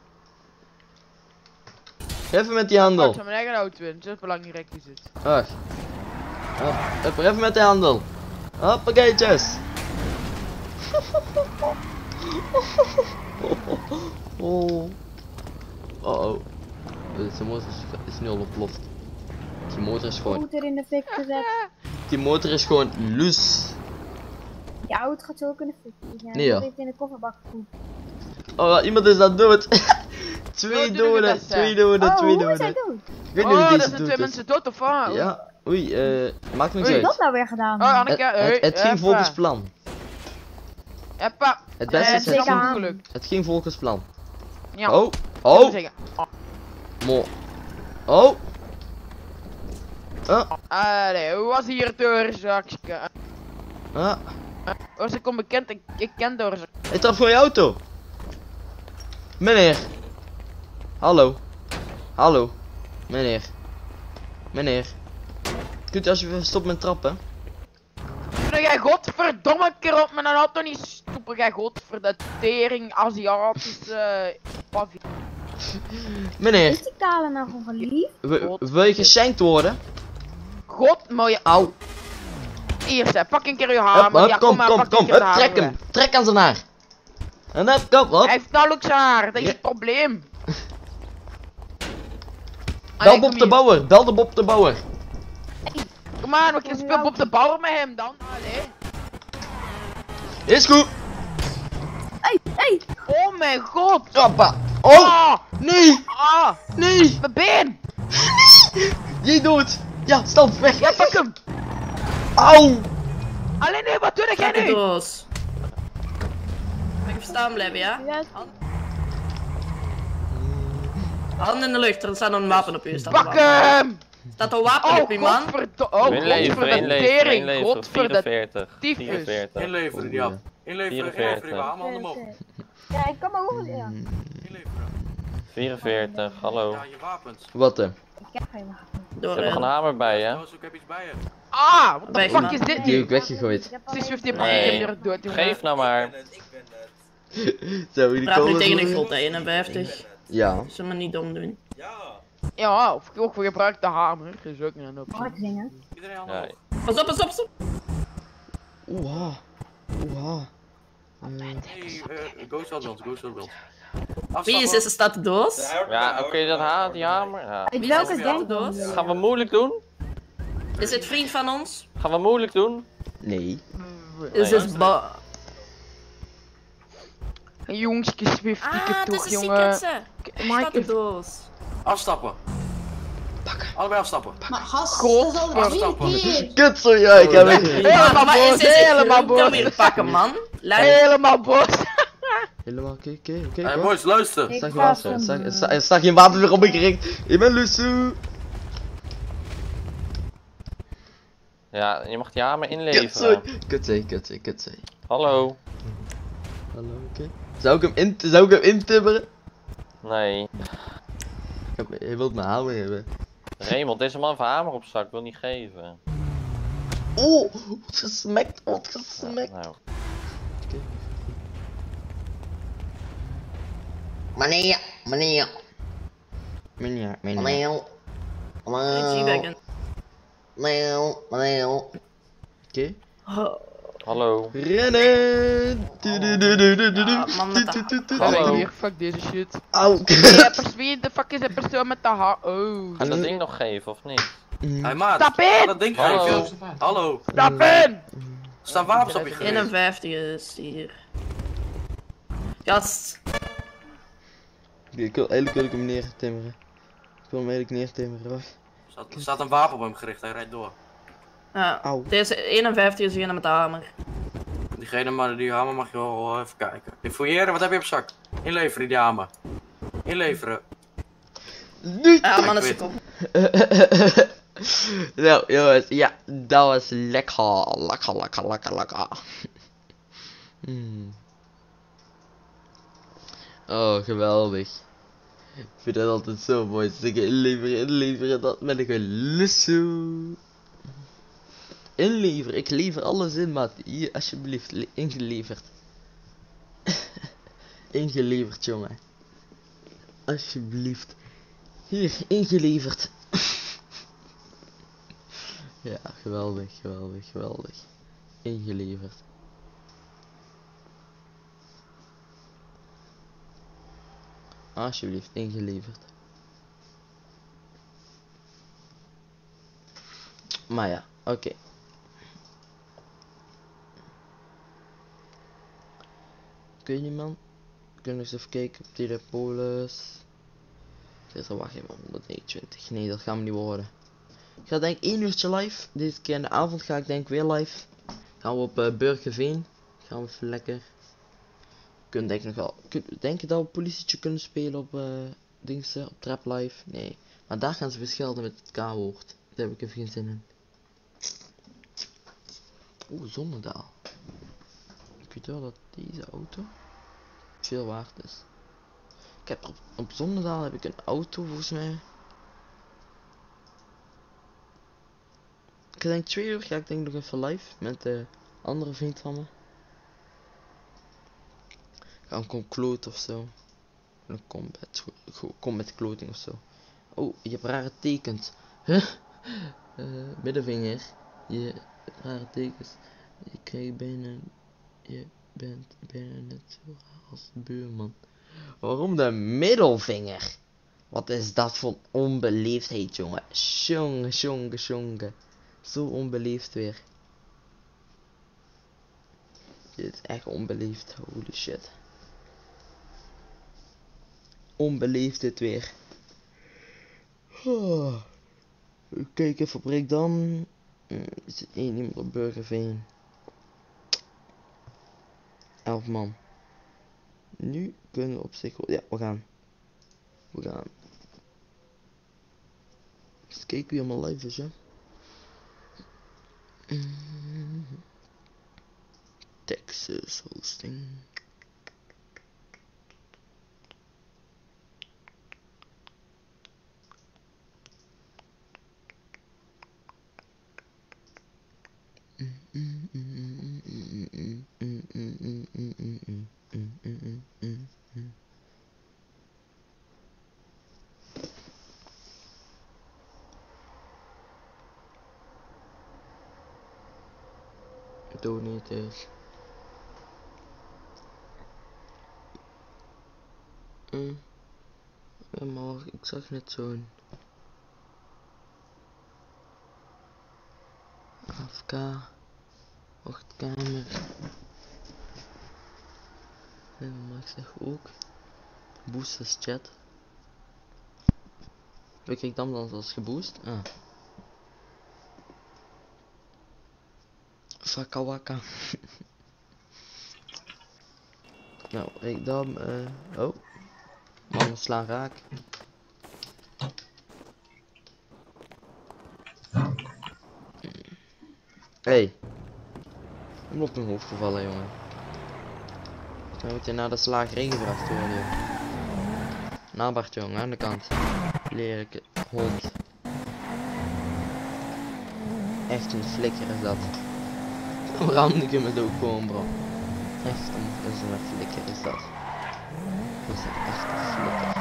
B: Reffen met die handel.
M: Ik zou mijn eigen auto in, zo belangrijk is het.
B: Wacht. Even, even met de handel. Hoppakeetjes. Oh. Oh oh. Zijn motor is, is nu al ontploft. Die motor is gewoon.
H: Motor in de fik gezet.
B: Die motor is gewoon loes.
H: Die auto gaat zo ook in de fik. Ja,
B: Nee, joh.
H: heeft in de kofferbak gevoerd.
B: Oh, iemand is dat dood. Twee doden, twee doden,
H: Oh,
B: twee
H: hoe is hij
B: doden.
H: dood?
B: Ik weet niet
M: Oh,
B: hoe
M: er
B: deze
M: zijn
B: dood
M: twee
B: is.
M: mensen dood of wat?
B: Ja, oei, eh, maakt niks
H: Wie heeft dat
B: uit.
H: nou weer gedaan?
M: Oh,
B: Het,
M: Anneke,
B: het,
M: hey,
B: het ging
M: hoppa.
B: volgens plan.
M: Hoppa.
B: Het beste
M: Eh,
B: is,
M: het
B: het
M: is allemaal
B: ging,
M: gelukt.
B: het ging volgens plan.
M: Ja.
B: Oh,
M: Ik
B: oh,
M: wil zeggen. Oh.
B: mo. Oh. Ah,
M: Allee, hoe was hier het doorzakje?
B: ah.
M: Was ik onbekend? Ik, ik ken doorzak.
B: Hij trapt voor je auto. Meneer. Hallo. Hallo. Meneer. Meneer. Kunt u alsjeblieft stoppen met trappen?
M: Kun jij godverdomme keer op mijn auto niet stoppen? Jij godverde tering Aziatische pavie.
B: Meneer.
H: Is die kale nou gewoon lief?
B: w- Wil je geschenkt worden?
M: God, mooie.
B: Au.
M: Hier, zeg, pak een keer je
B: Hup,
M: hamer.
B: hup,
M: Ja,
B: kom,
M: maar,
B: kom,
M: pak een
B: kom.
M: keer
B: Hup,
M: de
B: trek
M: hamer.
B: hem. Trek aan zijn haar. En hup, kom, hop.
M: Hij heeft nauwelijks haar, dat is
B: Ja.
M: het probleem.
B: Bel Bob de Bouwer. Bel de Bob de Bouwer.
M: Kom man, we kunnen spelen op de bal met hem dan. Allee.
B: Is goed.
D: Hey, hey.
M: Oh mijn god.
B: Hoppa. Oh. Nee.
M: Ah.
B: Nee.
M: Mijn been.
B: Jij dood. Ja, stand weg.
M: Ja, pak hem.
B: Auw.
M: Alleen nee, wat doe jij
L: Pak de
M: nu?
L: doos. Mag ik staan blijven, ja? Hand- Handen in de lucht, er staat een wapen op u. Staat een
M: Pak
L: wapen.
M: hem.
L: Staat een wapen
M: Oh,
L: op u, man.
M: godverdo- Oh,
N: Inleveren, inleveren,
M: godverdering.
N: inleveren.
M: Godverdering.
N: vierenveertig.
K: Inleveren, ja. Inleveren, inleveren, we handen omhoog.
H: Ja, ik kan maar horen. Ja.
N: vierenveertig, hallo.
K: Ja, je wapens.
B: Wat hè?
H: Ik heb geen wapen.
N: Je
L: Door
N: hebt nog een
L: een...
N: hamer bij je.
K: Zoals ik heb iets bij je.
M: Ah, wat de
L: Weg,
M: fuck
L: man.
M: is dit
B: Die heb
M: nu?
B: ik weggegooid.
M: Precies heeft die
N: Nee.
M: hem er dood, jongen.
N: Geef nou maar.
B: Zou je die
L: Praat nu
B: kolen
L: tegen de
B: doen?
L: grond, hè, eenenvijftig.
B: Ja.
L: Zullen we niet dom doen.
M: Ja, of ik ook gebruik de hamer. Dat is ook niet een optie.
H: Mag ik zingen?
K: Iedereen handen
N: Ja.
K: omhoog.
L: Pas op, pas op, pas op.
B: Oeh. Oeh.
K: Hey, uh, go shotguns, go shotguns.
L: Wie is er? Staat de doos?
N: Ja, oké, dat haat, die hamer. Ja.
H: Ik
L: Wie
H: welke
L: is er? Staat de
H: gang?
L: doos?
N: Gaan we moeilijk doen?
L: Is het vriend van ons?
N: Gaan we moeilijk doen?
B: Nee.
L: Is
N: Nee.
L: het ba...
M: Een jongske Swift, die
L: Ah, het is
M: toch,
L: een
M: jongen.
L: secretse.
M: Mike
L: Staat de
M: heeft
L: doos.
K: Afstappen. Allebei afstappen.
O: Maar gast,
M: God,
O: dat is al drie
K: afstappen.
O: keer.
B: Kut zo, ja, ik heb het.
M: Helemaal
L: Maar- maar is
M: boos,
L: dit het
M: helemaal
L: groep dat we
M: boos.
L: hier pakken, man? Luister.
M: Helemaal boos.
B: Helemaal, kijk, kijk, kijk.
K: Hey
B: hoor.
K: boys, luister.
H: Ik
B: Sta geen
H: ga
B: wapen,
H: van-
B: sta- sta- er staat geen wapen meer op me gericht. Ik ben Lusu.
N: Ja, je mag die hamer
B: Kut zo.
N: inleveren.
B: Kut zo, kut zo, kut zo.
N: Hallo.
B: Hallo, oké. Zou ik hem in, zou ik hem intimmeren?
N: Nee.
B: Ik heb- Hij wil mijn hamer hebben.
N: Raymond, deze man heeft een hamer op zak, ik wil niet geven.
B: Oh, wat gesmekt, wat gesmekt.
N: Nou.
G: Meneer, meneer,
B: Meneer, meneer.
G: meneer, meneer,
L: G-Wagon.
G: meneer, meneer.
B: Oké.
N: Hallo.
B: Rennen! Du- du- du- du- du- du- du.
L: Ja, man met de-
B: Tu- tu- tu- tu-
M: Hallo.
B: tu.
M: Hier, fuck deze shit.
B: Auw,
M: Hey,
B: kut.
M: pers- wie de fuck is de persoon met de ha... Oh.
N: Ga je dat ding nog geven of niet?
K: Hey maat,
M: Stap in!
K: ga dat ding
N: Hallo.
K: geven. Hallo.
M: Stap in!
K: Er staan wapens op je geweest.
L: eenenvijftig is hier. Gast.
B: Ik wil, eigenlijk wil ik hem neertimmeren. Ik wil hem eigenlijk neertimmeren, wacht.
K: Er staat, er staat een wapen op hem gericht, hij rijdt door.
L: Ja,
B: Auw.
L: deze eenenvijftig is degene met de hamer.
K: Diegene, maar die hamer mag je wel wel even kijken. Fouilleren, wat heb je op zak? Inleveren die hamer. Inleveren.
B: Nu!
L: Ja, man,
K: ik
L: is
K: weet
L: het op.
B: Nou, jongens, ja, dat was lekker. Lekker, lekker, lekker, lekker. Hmm. Oh, geweldig. Ik vind dat altijd zo mooi. Ze zeggen inleveren, inleveren, dat ben ik een lusso. Inleveren, ik lever alles in, maat. Hier, alsjeblieft, le- ingeleverd. Ingeleverd, jongen. Alsjeblieft. Hier, ingeleverd. Ja, geweldig, geweldig, geweldig. Ingeleverd. Alsjeblieft, ingeleverd. Maar ja, oké. Okay. Ik weet niet, man. We kunnen eens even kijken op die polis. Het is al, wacht even, honderdnegenentwintig. Nee, dat gaat me niet worden. Ik ga denk ik één uurtje live. Deze keer in de avond ga ik denk ik weer live. Gaan we op uh, Burgerveen. Gaan we even lekker. Kunnen denk ik nog wel. Kun, denk je dat we politietje kunnen spelen op uh, dingste, op Trap Live? Nee. Maar daar gaan ze verschillen met het K-woord. Daar heb ik even geen zin in. Oeh, Zonnedaal. Ik weet wel dat deze auto veel waard is. Ik heb op, op Zonnedaal heb ik een auto volgens mij. Ik denk twee uur ga ik denk nog even live met de andere vriend van me. Gaan we gewoon kloten ofzo. Een combat, combat clothing ofzo. Oh, je hebt rare tekens. Huh? Uh, middenvinger. Je hebt rare tekens. Je krijgt bijna. Je bent bijna net zo raar als de buurman. Waarom de middelvinger? Wat is dat voor onbeleefdheid, jongen? Jongen, jongen, jongen. Zo onbeleefd weer. Dit is echt onbeleefd. Holy shit. Onbeleefd dit weer. Oh. Kijk even op Breekdam. Er zit één iemand op Burgerveen. Elf man. Nu kunnen we op zich... Ja, we gaan. We gaan. Eens kijken wie allemaal live is, hè. Mm. Texas hosting. Donators. Mm. Ja, maar ik zag net zo'n A F K wachtkamer. En maar ik zeg ook boosters chat. Wie krijgt dan dan als geboost? Ah. Fakawaka. Nou, ik dan, uh, oh. Mannen slaan raak. Hey. Ik ben op mijn hoofd gevallen, jongen. Dan moet je naar de slagerij gebracht worden. Nabart, jongen, aan de kant. Lelijke hond. Echt een flikker is dat. Randig in mijn ook gewoon, bro. Echt een, is een flikker is dat. Is dat echt een flikker.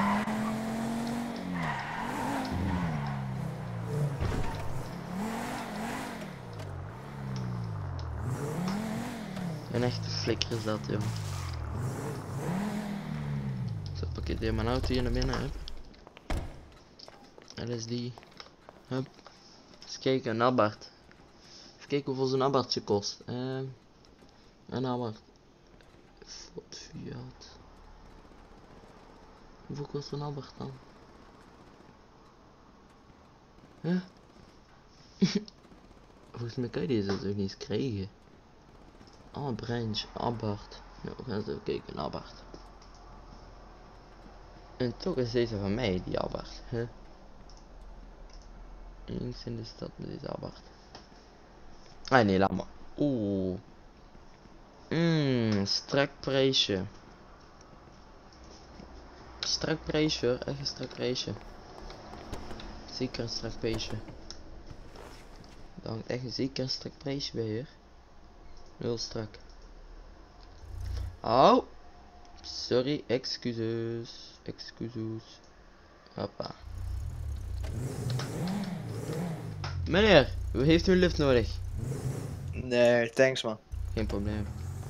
B: Een echte flikker is dat, joh. Zo, pakketeer mijn auto hier naar binnen, hup. Dat is die. Hup. Eens kijken, een Abarth. Even kijken hoeveel zo'n Abarthje kost. Uh, een Abarth. Wat Fiat. Hoeveel kost een Abarth dan? Huh? Volgens mij kan je deze toch niet eens krijgen. Ah, branch, Abarth. Nou, we gaan eens even kijken, Abarth. En toch is deze van mij, die Abarth. Huh? Links in de stad met deze Abarth. Ah nee, laat maar. Oeh. Mmm, strak prijsje. Strak prijsje hoor, echt een strak prijsje. Zeker een strak prijsje. Daar hangt echt zeker een strak prijsje bij hoor. Heel strak. Oh. Sorry, excuses. Excuses. Hoppa. Meneer, heeft u een lift nodig?
O: Nee, thanks man.
B: Geen probleem.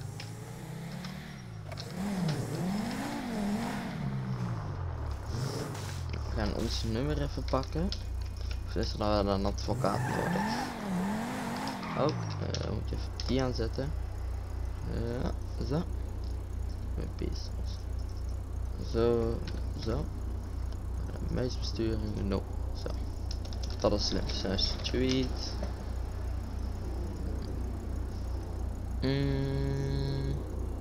B: We gaan ons nummer even pakken. Of is er dan een advocaat nodig? Oh, uh, moet je even die aanzetten. Ja, uh, zo. Met bezels. Zo, zo. Muisbesturing, no. Zo. Dat is slim. Slash tweet. Mm.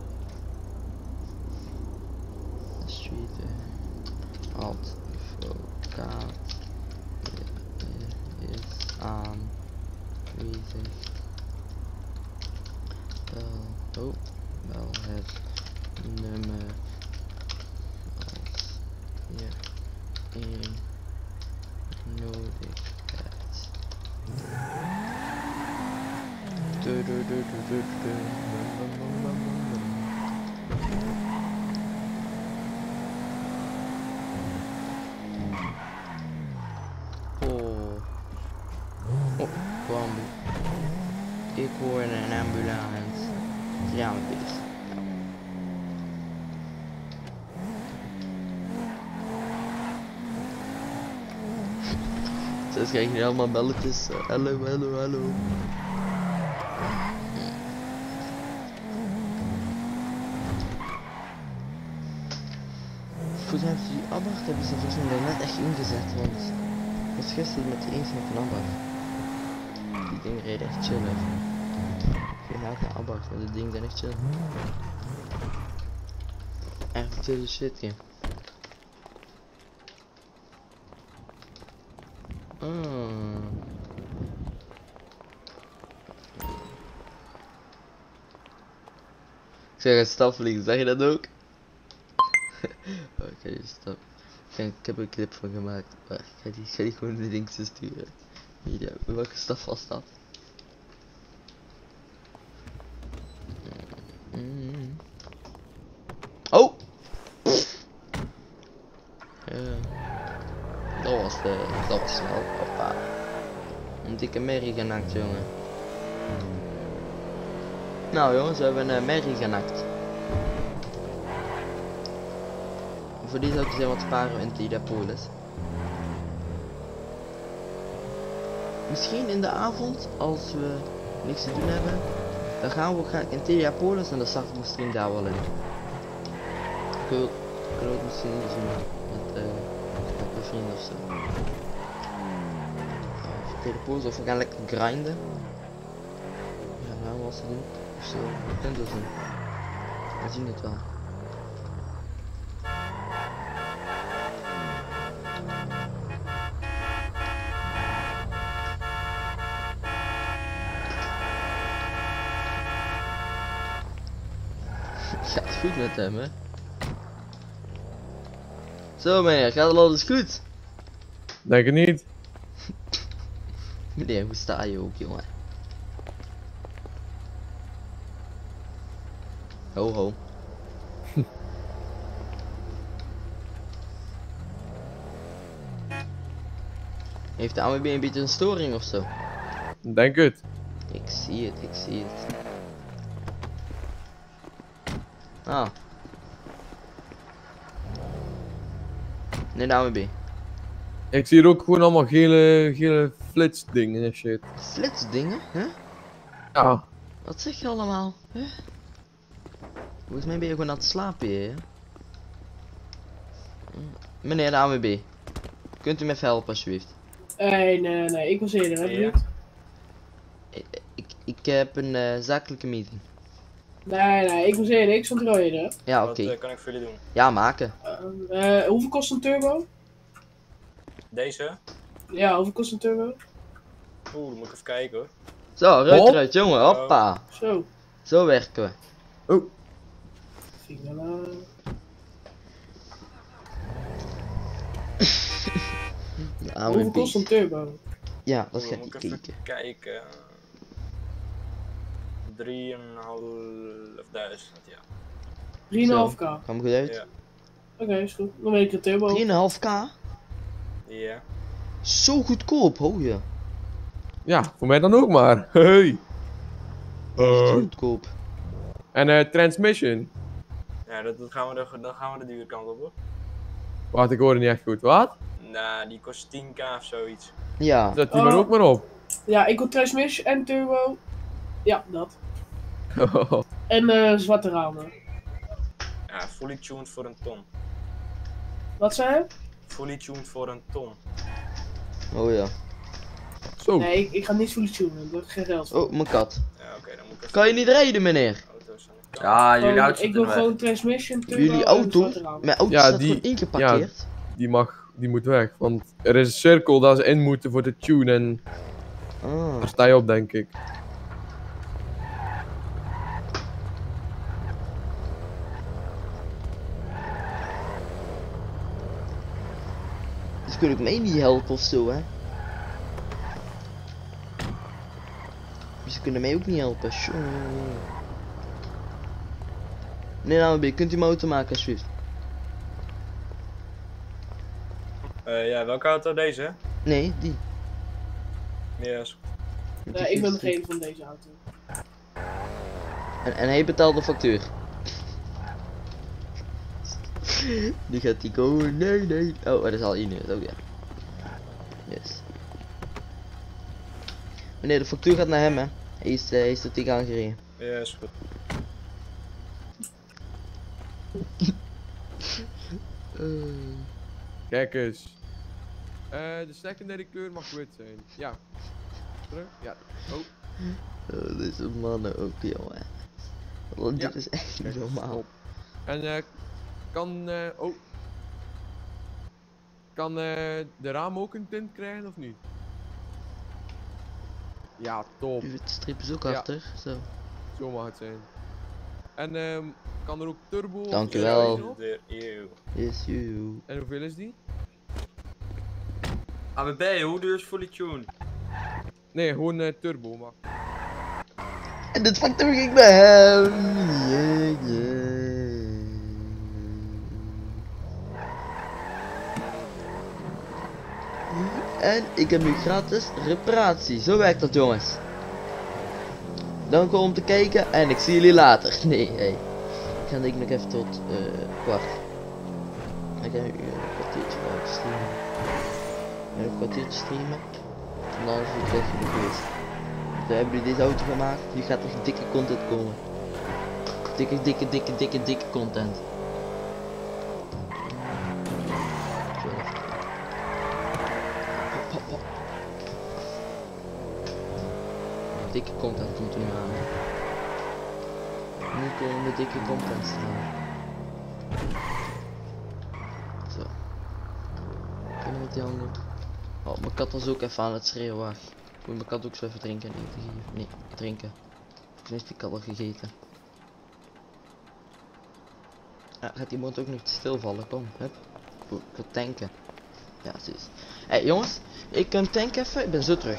B: Street. Alt. Advocaat. Is aan. Wezig. Wel. Oh. Wel het nummer. Als je een nodig hebt. Du, du, du, du, du, du. Oh. Oh, bamboe. Ik hoor een ambulance. Ja, mijn beest. Ze krijgen nu allemaal belletjes. Uh, hallo, hallo, hallo. Volgens mij hebben ze die Abarth hebben ze volgens mij net echt ingezet, want ik was gisteren met de eens van een Abarth. Die dingen reden echt chill even. Je gaat naar Abarth, maar die dingen zijn echt chill. Echt chill shit, game. Hmm. Ik zeg een stap vliegen, zeg je dat ook? Oh, ik ga die stap. Ik heb er een clip van gemaakt, maar ik ga die, ik ga die gewoon de links sturen. Hier, welke staf was dat? Mm. Oh! Ja. Dat was de, dat was wel papa. Een dikke merrie genakt, jongen. Nou jongens, we hebben een merrie genakt. Voor die zou ik zeggen wat sparen in Tirapolis. Misschien in de avond, als we niks te doen hebben, dan gaan we gaan in Tirapolis en dan starten we misschien daar wel in. Ik wil, ik wil ook misschien eens met, uh, met mijn vrienden ofzo. Of Tirapolis, of we gaan lekker grinden. Ja, gaan we wat te doen ofzo. We kunnen het doen. We zien het wel. Gaat goed met hem, hè? Zo meneer, gaat het alles goed?
P: Denk het niet.
B: Meneer, hoe sta je ook, jongen? Ho ho. Heeft de A M B een beetje een storing ofzo?
P: Denk het.
B: Ik zie het, ik zie het. Ah. Nee, de A M B.
P: Ik zie hier ook gewoon allemaal gele, gele flitsdingen en shit.
B: Flitsdingen? Hè?
P: Ja.
B: Wat zeg je allemaal? Huh? Volgens mij ben je gewoon aan het slapen hier. Meneer de A M B. Kunt u me even helpen alsjeblieft?
F: Nee, nee, nee, ik was eerder, hè,
B: Ja.
F: niet?
B: Ik, ik, ik heb een uh, zakelijke meeting.
F: Nee, nee, ik was eerder, ik stond er al eerder.
B: Ja, oké.
Q: Wat uh, kan ik voor jullie doen?
B: Ja, maken.
F: Uh, uh, hoeveel kost een turbo?
Q: Deze?
F: Ja, hoeveel kost een turbo?
Q: Oeh, dan moet ik even kijken hoor.
B: Zo, ruit eruit, jongen, hoppa.
F: Zo.
B: Zo werken we.
P: Oh.
B: Ja,
F: hoeveel kost een turbo?
B: Ja, dat
Q: Oeh,
B: ga
Q: dan
B: ik
Q: moet ik even
B: kijken.
Q: kijken. drieënhalf duizend, ja.
F: drie komma vijf k.
B: Kwam goed uit?
Q: Ja.
F: Oké, okay, is goed. Dan weet ik de turbo.
B: drie komma vijf k?
Q: Ja.
B: Zo goedkoop, ho je.
P: Ja, voor mij dan ook maar. Hey. Uh.
B: Goedkoop.
P: En eh uh, transmission.
Q: Ja, dat, dat gaan we de, dan gaan we de dure kant op hoor.
P: Wacht, ik hoorde niet echt goed. Wat?
Q: Nou, die kost tien k of zoiets.
B: Ja.
P: Zet die maar ook maar op.
F: Ja, ik wil transmission en turbo. Ja, dat. En uh, zwarte ramen.
Q: Ja, fully tuned voor een ton.
F: Wat zei je?
Q: Fully tuned voor een ton.
B: Oh ja.
P: Zo.
F: Nee, ik, ik ga niet fully tunen, daar heb ik geen geld voor.
B: Oh, mijn kat.
Q: Ja, oké, okay, dan moet ik even...
B: Kan je niet rijden, meneer?
Q: Ja,
F: jullie auto Ik wil gewoon transmission, turbo.
B: Jullie auto? Mijn auto
P: ja,
B: staat
P: die,
B: gewoon ingeparkeerd.
P: Ja, die mag, die moet weg. Want er is een cirkel dat ze in moeten voor de tune en
B: ah.
P: daar sta je op, denk ik.
B: Dus kun ik mij niet helpen of zo, hè? Ze kunnen mij ook niet helpen. Nee, nou, kunt u mijn auto maken alsjeblieft?
Q: Uh, ja, welke auto? Deze?
B: Nee, die.
Q: Ja, is
F: goed. Nee, ik ben degene van deze auto.
B: En, en hij betaalt de factuur. Nu gaat hij komen. Nee, nee. Oh, dat is al in. Oh ja. Yes. Meneer, de factuur gaat naar hem, hè. Hij is, uh, hij is tot die aangereden.
Q: Ja, is goed.
B: uh.
P: Kijk eens. Uh, de secondary kleur mag wit zijn. Ja. Terug? Ja. Oh.
B: Oh, deze mannen ook, jongen. Want dit
P: ja.
B: is echt niet normaal.
P: En uh, kan, uh, oh. Kan uh, de raam ook een tint krijgen of niet? Ja, top.
B: U het strip is ook
P: ja.
B: harder, zo.
P: Zo mag het zijn. En um, kan er ook turbo?
B: Dankjewel.
Q: Yes,
B: you.
P: En hoeveel is die?
Q: A B B, hoe duur is Fully Tune?
P: Nee, gewoon uh, turbo, maar.
B: En dit factuur ging bij hem. Yeah, yeah. En ik heb nu gratis reparatie. Zo werkt dat, jongens. Dank wel om te kijken en ik zie jullie later. Nee, hey. Ik ga denk ik nog even tot uh, kwart. Ik ga nu een kwartiertje uh, streamen. En een kwartiertje streamen. En dan is het weg in de geweest. Dan hebben jullie deze auto gemaakt. Nu gaat er dikke content komen. Dikke, dikke, dikke, dikke, dikke content. Dikke content komt er nu aan. Nu komen de dikke content staan. Zo. Kunnen we met die handen? Oh, mijn kat was ook even aan het schreeuwen. Wacht. Ik moet mijn kat ook zo even drinken en eten geven. Nee, drinken. Volgens mij heeft die kat al gegeten. Ja, gaat die mond ook nog te stilvallen? Kom, hup. Goed, ik wil tanken. Ja, precies. Hé hey, jongens, ik kan tanken even. Ik ben zo terug.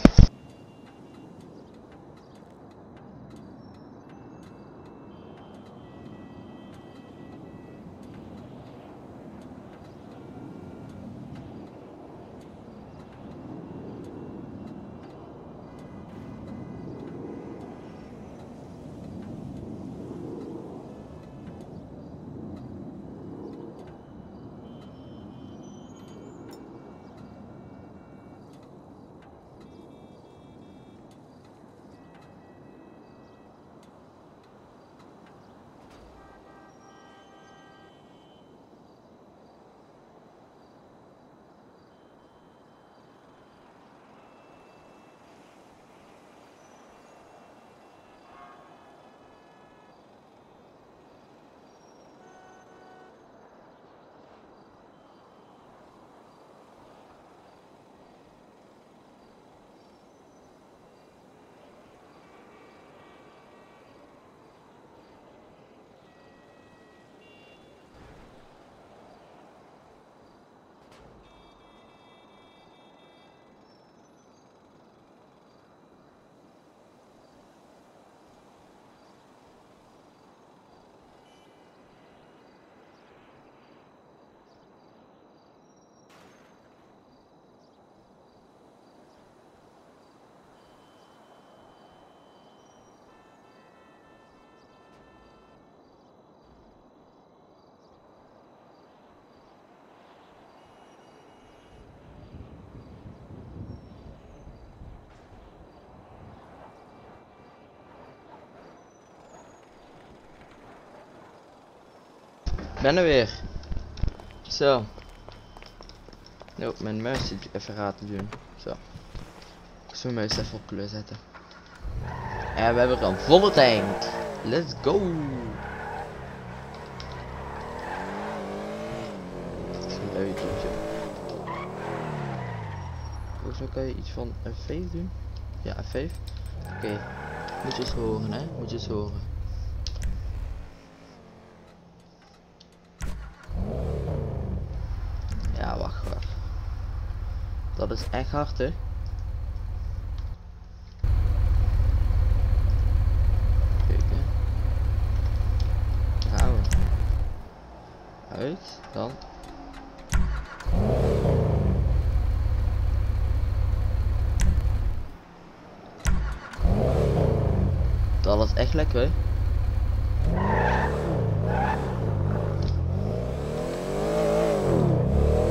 B: Ben er weer. Zo. Oh, mijn muis zit even raar te doen. Zo. Ik zal mijn muis even op kleur zetten. En we hebben er een volle tank. Let's go. Geluidje. Volgens mij kan je iets van F vijf doen. Ja, F vijf. Oké. Okay. Moet je eens horen, hè? Moet je eens horen. Ja, wacht, wacht. Dat is echt hard, hè? Kijken. Daar gaan we. Uit, dan. Dat is echt lekker, hè?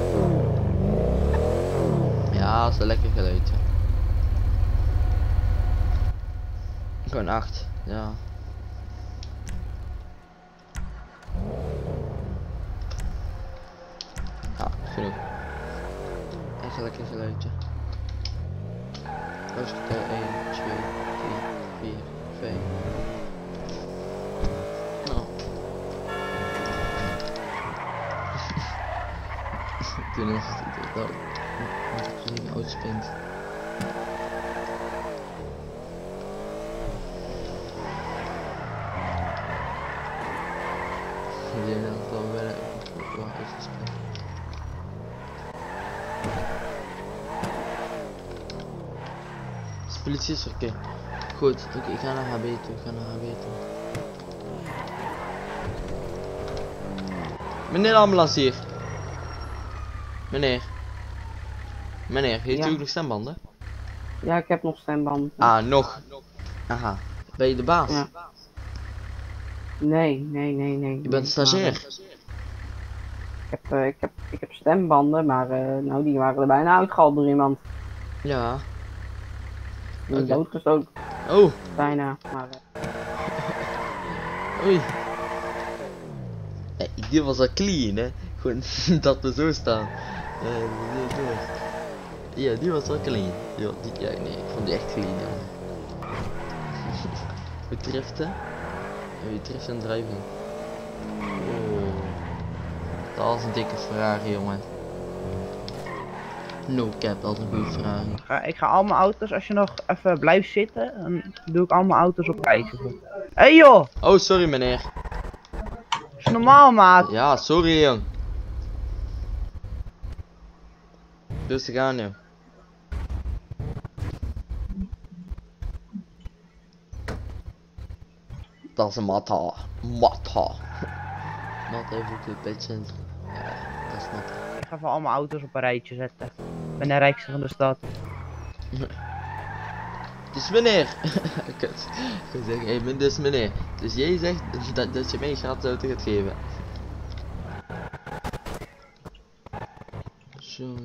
B: Ja, dat is een lekker geluid. Gewoon acht, ja. Ja, genoeg. Echt lekker geluidje. Hoofdstuk één, twee, drie, vier, vijf. Nou. Toen is het dat ik een oud spint. Ik denk dat het wel wel wel uitgespeeld. De politie is oké. Goed, oké, ik ga naar H B toe, ik ga naar H B toe. Meneer de ambulancier. Meneer. Meneer, heeft
R: Ja.
B: u ook nog stembanden?
R: Ja, ik heb nog stembanden.
B: Ah, nog. Aha. Ben je de baas?
R: Ja. Nee, nee, nee, nee.
B: Je bent stagiair.
R: Ik heb, uh, ik heb, ik heb stembanden, maar uh, nou, die waren er bijna uitgehaald door iemand.
B: Ja.
R: Die is
B: Oké.
R: doodgestoken.
B: Oh.
R: Bijna, maar... Uh...
B: Oei. Hey, die was al clean, hè. Gewoon dat we zo staan. Uh, die, die, die. Ja, die was wel clean. Die, die, ja, nee, ik vond die echt clean, jongen. Goed driften. Je drift en driving. Oh. Dat was een dikke Ferrari, jongen. No cap, dat is een goede Ferrari.
S: Ga, ik ga al mijn auto's, als je nog even blijft zitten, dan doe ik al mijn auto's op reis. Hé hey, joh!
B: Oh, sorry meneer.
S: Is normaal, maat.
B: Ja, sorry jong. Rustig aan, joh. Dat is een Mata. Mata. Mata heeft ook een beetje. Ja, dat is Mata.
S: Ik ga even al mijn auto's op een rijtje zetten. Ik ben de rijkste van de stad.
B: Dus meneer. Kut. Ik wil zeggen, hey, men- dus meneer. Dus jij zegt dat, dat je mij een gratis auto gaat geven. Zo.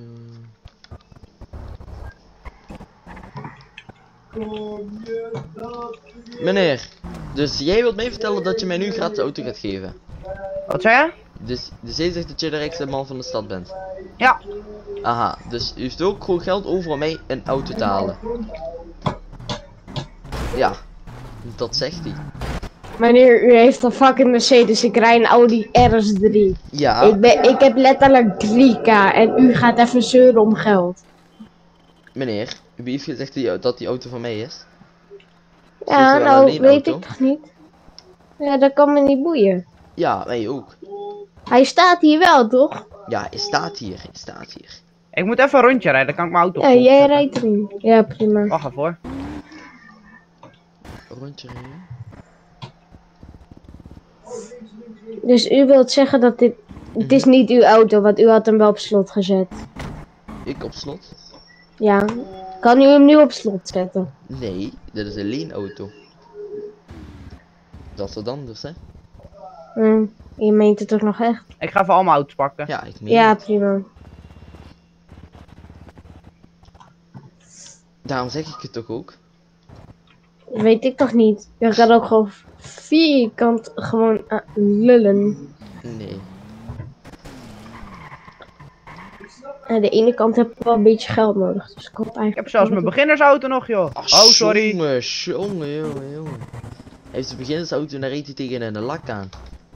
B: Meneer, dus jij wilt mij vertellen dat je mij nu een gratis auto gaat geven?
S: Wat zei je?
B: Dus, dus jij zegt dat je de rijkste man van de stad bent?
S: Ja.
B: Aha, dus u heeft ook gewoon geld over om mij een auto te halen? Ja, dat zegt hij.
T: Meneer, u heeft een fucking Mercedes, ik rij een Audi R S drie.
B: Ja.
T: Ik, ben, ik heb letterlijk drie k en u gaat even zeuren om geld.
B: Meneer, wie heeft gezegd die, dat die auto van mij is?
T: Ja,
B: Is er wel
T: nou,
B: een
T: weet
B: auto?
T: ik toch niet. Ja, dat kan me niet boeien.
B: Ja, mij ook.
T: Hij staat hier wel, toch?
B: Ja, hij staat hier, hij staat hier.
S: Ik moet even een rondje rijden, dan kan ik mijn auto
T: Ja,
S: op
T: jij
S: zetten.
T: rijdt erin. Ja, prima.
S: Wacht even hoor.
B: Rondje rijden.
T: Dus u wilt zeggen dat dit... Het is niet uw auto, want u had hem wel op slot gezet.
B: Ik op slot?
T: Ja. Kan u hem nu op slot zetten?
B: Nee, dit is een leenauto. Dat is wat anders, hè?
T: Hm, je meent het toch nog echt?
S: Ik ga even al mijn auto's pakken.
B: Ja, ik meen
T: Ja,
B: het.
T: prima.
B: Daarom zeg ik het toch ook?
T: Weet ik toch niet. Je gaat ook gewoon vierkant gewoon uh, lullen.
B: Nee.
T: Aan de ene kant heb ik wel een beetje geld nodig. Dus ik hoop eigenlijk...
S: Ik heb zelfs mijn beginnersauto nog, joh. Oh, sorry.
B: Jongen, jongen, jongen, jongen. Hij heeft zijn beginnersauto en daar reed hij tegen een lak aan.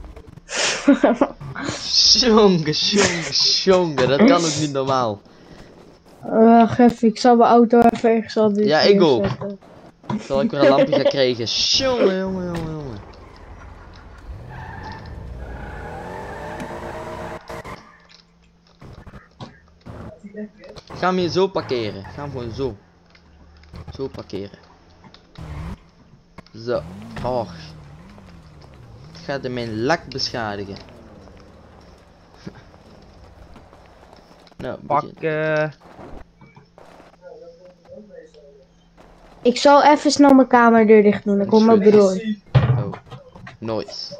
B: Jongen, jongen, jongen, dat kan ook niet normaal.
T: Wacht even, ik zal mijn auto even ergens anders
B: Ja, ik ook.
T: neerzetten.
B: Terwijl ik weer een lampje ga krijgen. Jongen, jongen, jongen, jongen. Ga hem hier zo parkeren. Ga hem gewoon zo. Zo parkeren. Zo. Och. Het gaat in mijn lak beschadigen. Nou,
S: Pak, eh...
T: Ik zal even snel mijn kamerdeur dicht doen. Ik kom mijn broer.
B: Oh. Nice.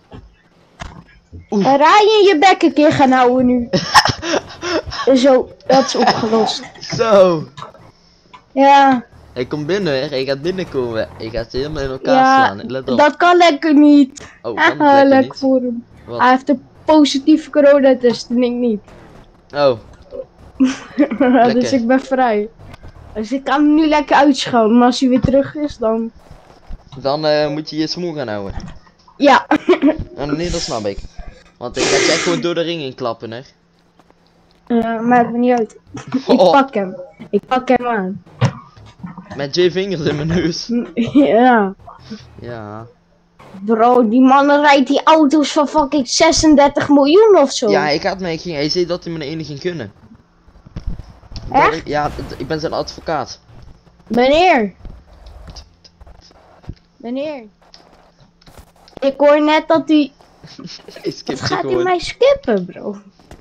T: Uh, Rij je je bek een keer gaan houden nu. Zo, dat is opgelost.
B: Zo.
T: Ja.
B: Hij komt binnen, hij gaat binnenkomen. Ik ga ze helemaal in elkaar
T: Ja,
B: slaan. Let op.
T: dat kan lekker niet.
B: Oh, kan het
T: Haha,
B: lekker
T: lekker
B: niet?
T: voor hem.
B: Wat?
T: Hij heeft een positieve coronatest en ik niet.
B: Oh,
T: Dus ik ben vrij. Dus ik kan hem nu lekker uitschouwen. Maar als hij weer terug is, dan...
B: dan eh, moet je je smoel gaan houden.
T: Ja.
B: Oh, nee, dat snap ik. Want ik ga je echt gewoon door de ring in klappen, hè.
T: Uh, maakt me niet uit. Ik
B: Oh.
T: pak hem. Ik pak hem aan.
B: Met twee vingers in mijn neus.
T: Ja.
B: Ja.
T: Bro, die man rijdt die auto's van fucking zesendertig miljoen of zo.
B: Ja, ik had mij ging. Hij zei dat hij me de ene ging kunnen.
T: Echt?
B: Ik, ja, d- ik ben zijn advocaat.
T: Meneer. Meneer. Ik hoor net dat hij...
B: Hij skipt
T: Wat
B: je
T: gaat hij
B: gewoon.
T: mij skippen, bro?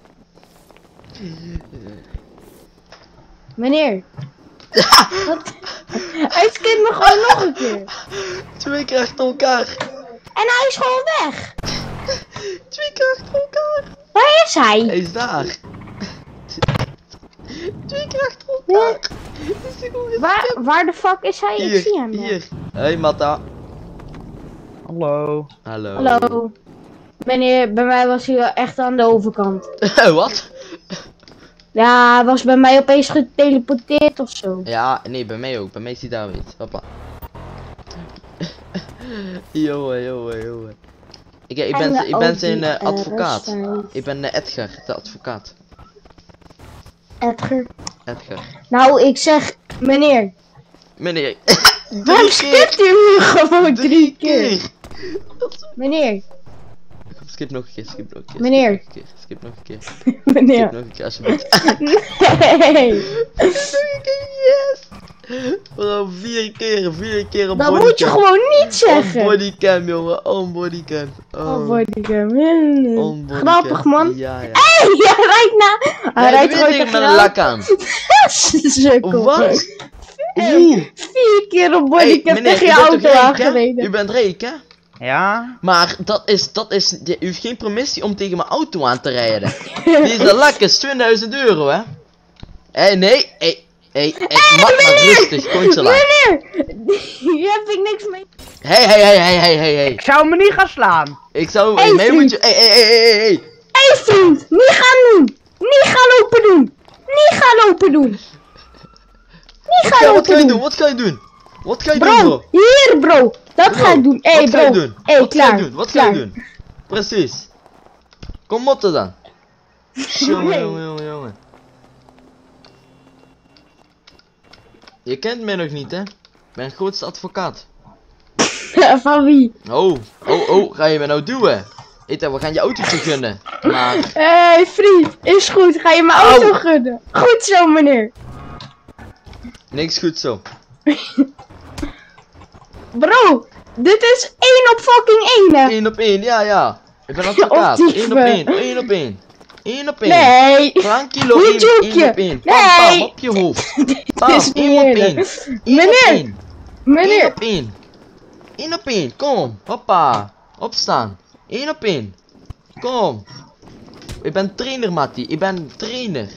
T: Meneer. Wat? Hij skipt me gewoon nog een keer.
B: Twee keer achter elkaar.
T: En hij is gewoon weg.
B: Twee keer achter elkaar.
T: Waar is hij?
B: Hij is daar. Twee keer achter elkaar. Is hij gewoon
T: Waar, waar de fuck is hij?
B: Hier,
T: Ik zie hem niet.
B: hier. Hey Matta.
S: Hallo.
B: Hallo.
T: Hallo. Meneer, bij mij was hij wel echt aan de overkant.
B: Wat?
T: Ja, hij was bij mij opeens geteleporteerd of zo.
B: Ja, nee, bij mij ook. Bij mij is hij daar weer. Hoppa. Jongen, jongen, jongen. Ik, ik ben,
T: En
B: ik ben
T: ook
B: zijn
T: die,
B: eh,
T: eh,
B: advocaat.
T: Rustijf.
B: Ik ben eh, Edgar, de advocaat.
T: Edgar.
B: Edgar.
T: Nou, ik zeg, meneer.
B: Meneer.
T: Waarom skipt u nu gewoon drie keer? Meneer.
B: Skip nog een keer, skip nog een keer.
T: Meneer.
B: Skip nog een keer. Skip nog een keer.
T: Meneer.
B: Skip nog een keer, alsjeblieft.
T: Nee.
B: Yes! Bro, vier keer, vier keer op
T: Dat
B: bodycam.
T: moet je gewoon niet zeggen.
B: On bodycam, jongen. On bodycam. Oh.
T: Oh, bodycam. Mm.
B: On bodycam.
T: Grappig, man.
B: Ja, ja.
T: Hey, hij rijdt na. Hij
B: Nee,
T: rijdt
B: dat
T: gewoon
B: weet ik,
T: tegen
B: met een
T: jou.
B: lak aan.
T: Sukkel.
B: Wat?
T: Hey,
B: Oeh.
T: vier keer op bodycam
B: Hey, meneer,
T: tegen
B: u
T: je
B: bent toch
T: auto
B: rijk, hè?
T: aangereden.
B: U bent rijk, hè?
S: Ja?
B: Maar dat is, dat is, u heeft geen permissie om tegen mijn auto aan te rijden. Deze lak is twintigduizend euro, hè? Hé, hey, nee, hé, hé, hé, mag maar rustig, kontje laat.
T: Meneer, hier heb ik niks mee.
B: Hé, hé, hé, hé, hé, hé, hé.
S: Ik zou me niet gaan slaan.
B: Ik zou,
T: Hey,
B: nee,
T: vriend.
B: moet je, hé, hé, hé, hé, hé.
T: Hé vriend, niet gaan doen. Niet gaan lopen doen. Niet gaan lopen doen. Niet
B: Wat
T: gaan
B: ga, wat ga
T: lopen
B: je
T: doen.
B: doen? Wat ga je doen? Wat ga je doen,
T: Bro,
B: bro?
T: hier bro. Dat
B: Bro,
T: ga ik doen. Hé
B: wat ga je
T: bro.
B: doen?
T: Hé,
B: Wat ga
T: klaar.
B: je doen? Wat ga je
T: klaar.
B: doen? Precies. Kom motten dan. Jongen,
T: Nee.
B: jongen, jongen, jongen. Je kent mij nog niet, hè? Ik ben grootste advocaat.
T: Van wie?
B: Oh, oh, oh, ga je me nou duwen? Ita, we gaan je autootje gunnen. Maar,
T: Hé hey, vriend, is goed. Ga je mijn
B: Au.
T: auto gunnen? Goed zo meneer.
B: niks goed zo.
T: Bro, dit is één op fucking één hè.
B: één op één, ja, ja. Ik ben advocaat.
T: Op die
B: één op
T: we.
B: één, één op één. één op één.
T: Nee.
B: Tranquilo,
T: Hoe
B: één,
T: joke
B: één
T: je?
B: op één. Pam,
T: Nee.
B: pam, op je hoofd. Bam,
T: is niet
B: één op
T: eerlijk.
B: één. Eén op
T: Meneer.
B: één.
T: Meneer.
B: één op één. één op één, kom. Hoppa. Opstaan. één op één. Kom. Ik ben trainer, Mattie. Ik ben trainer.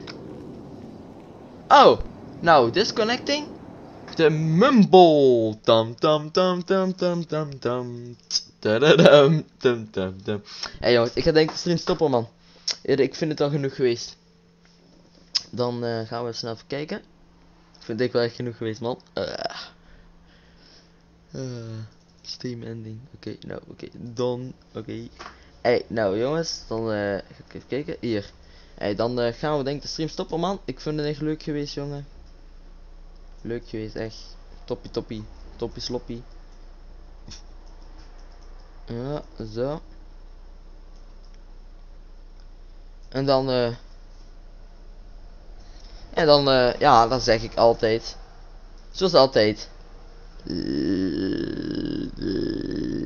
B: Oh. Nou, disconnecting. De mumble. Tam tam tam tam tam tam tam. Tadadam, tam tam tam. Hé jongens, ik ga denk ik de stream stoppen, man. Ik vind het al genoeg geweest. Dan uh, gaan we snel even kijken. Vind ik wel echt genoeg geweest, man. Uh. Uh, stream ending. Oké, okay, nou, oké. Okay. Dan, oké. Okay. Hey, nou jongens, dan uh, ga ik even kijken. Hier. Hey, dan uh, gaan we denk ik de stream stoppen, man. Ik vind het echt leuk geweest, jongen. Leuk geweest, echt. Toppie, toppie. Toppie, sloppie. Ja, zo. En dan, eh. Uh, en dan, uh, ja, dan zeg ik altijd. Zoals altijd.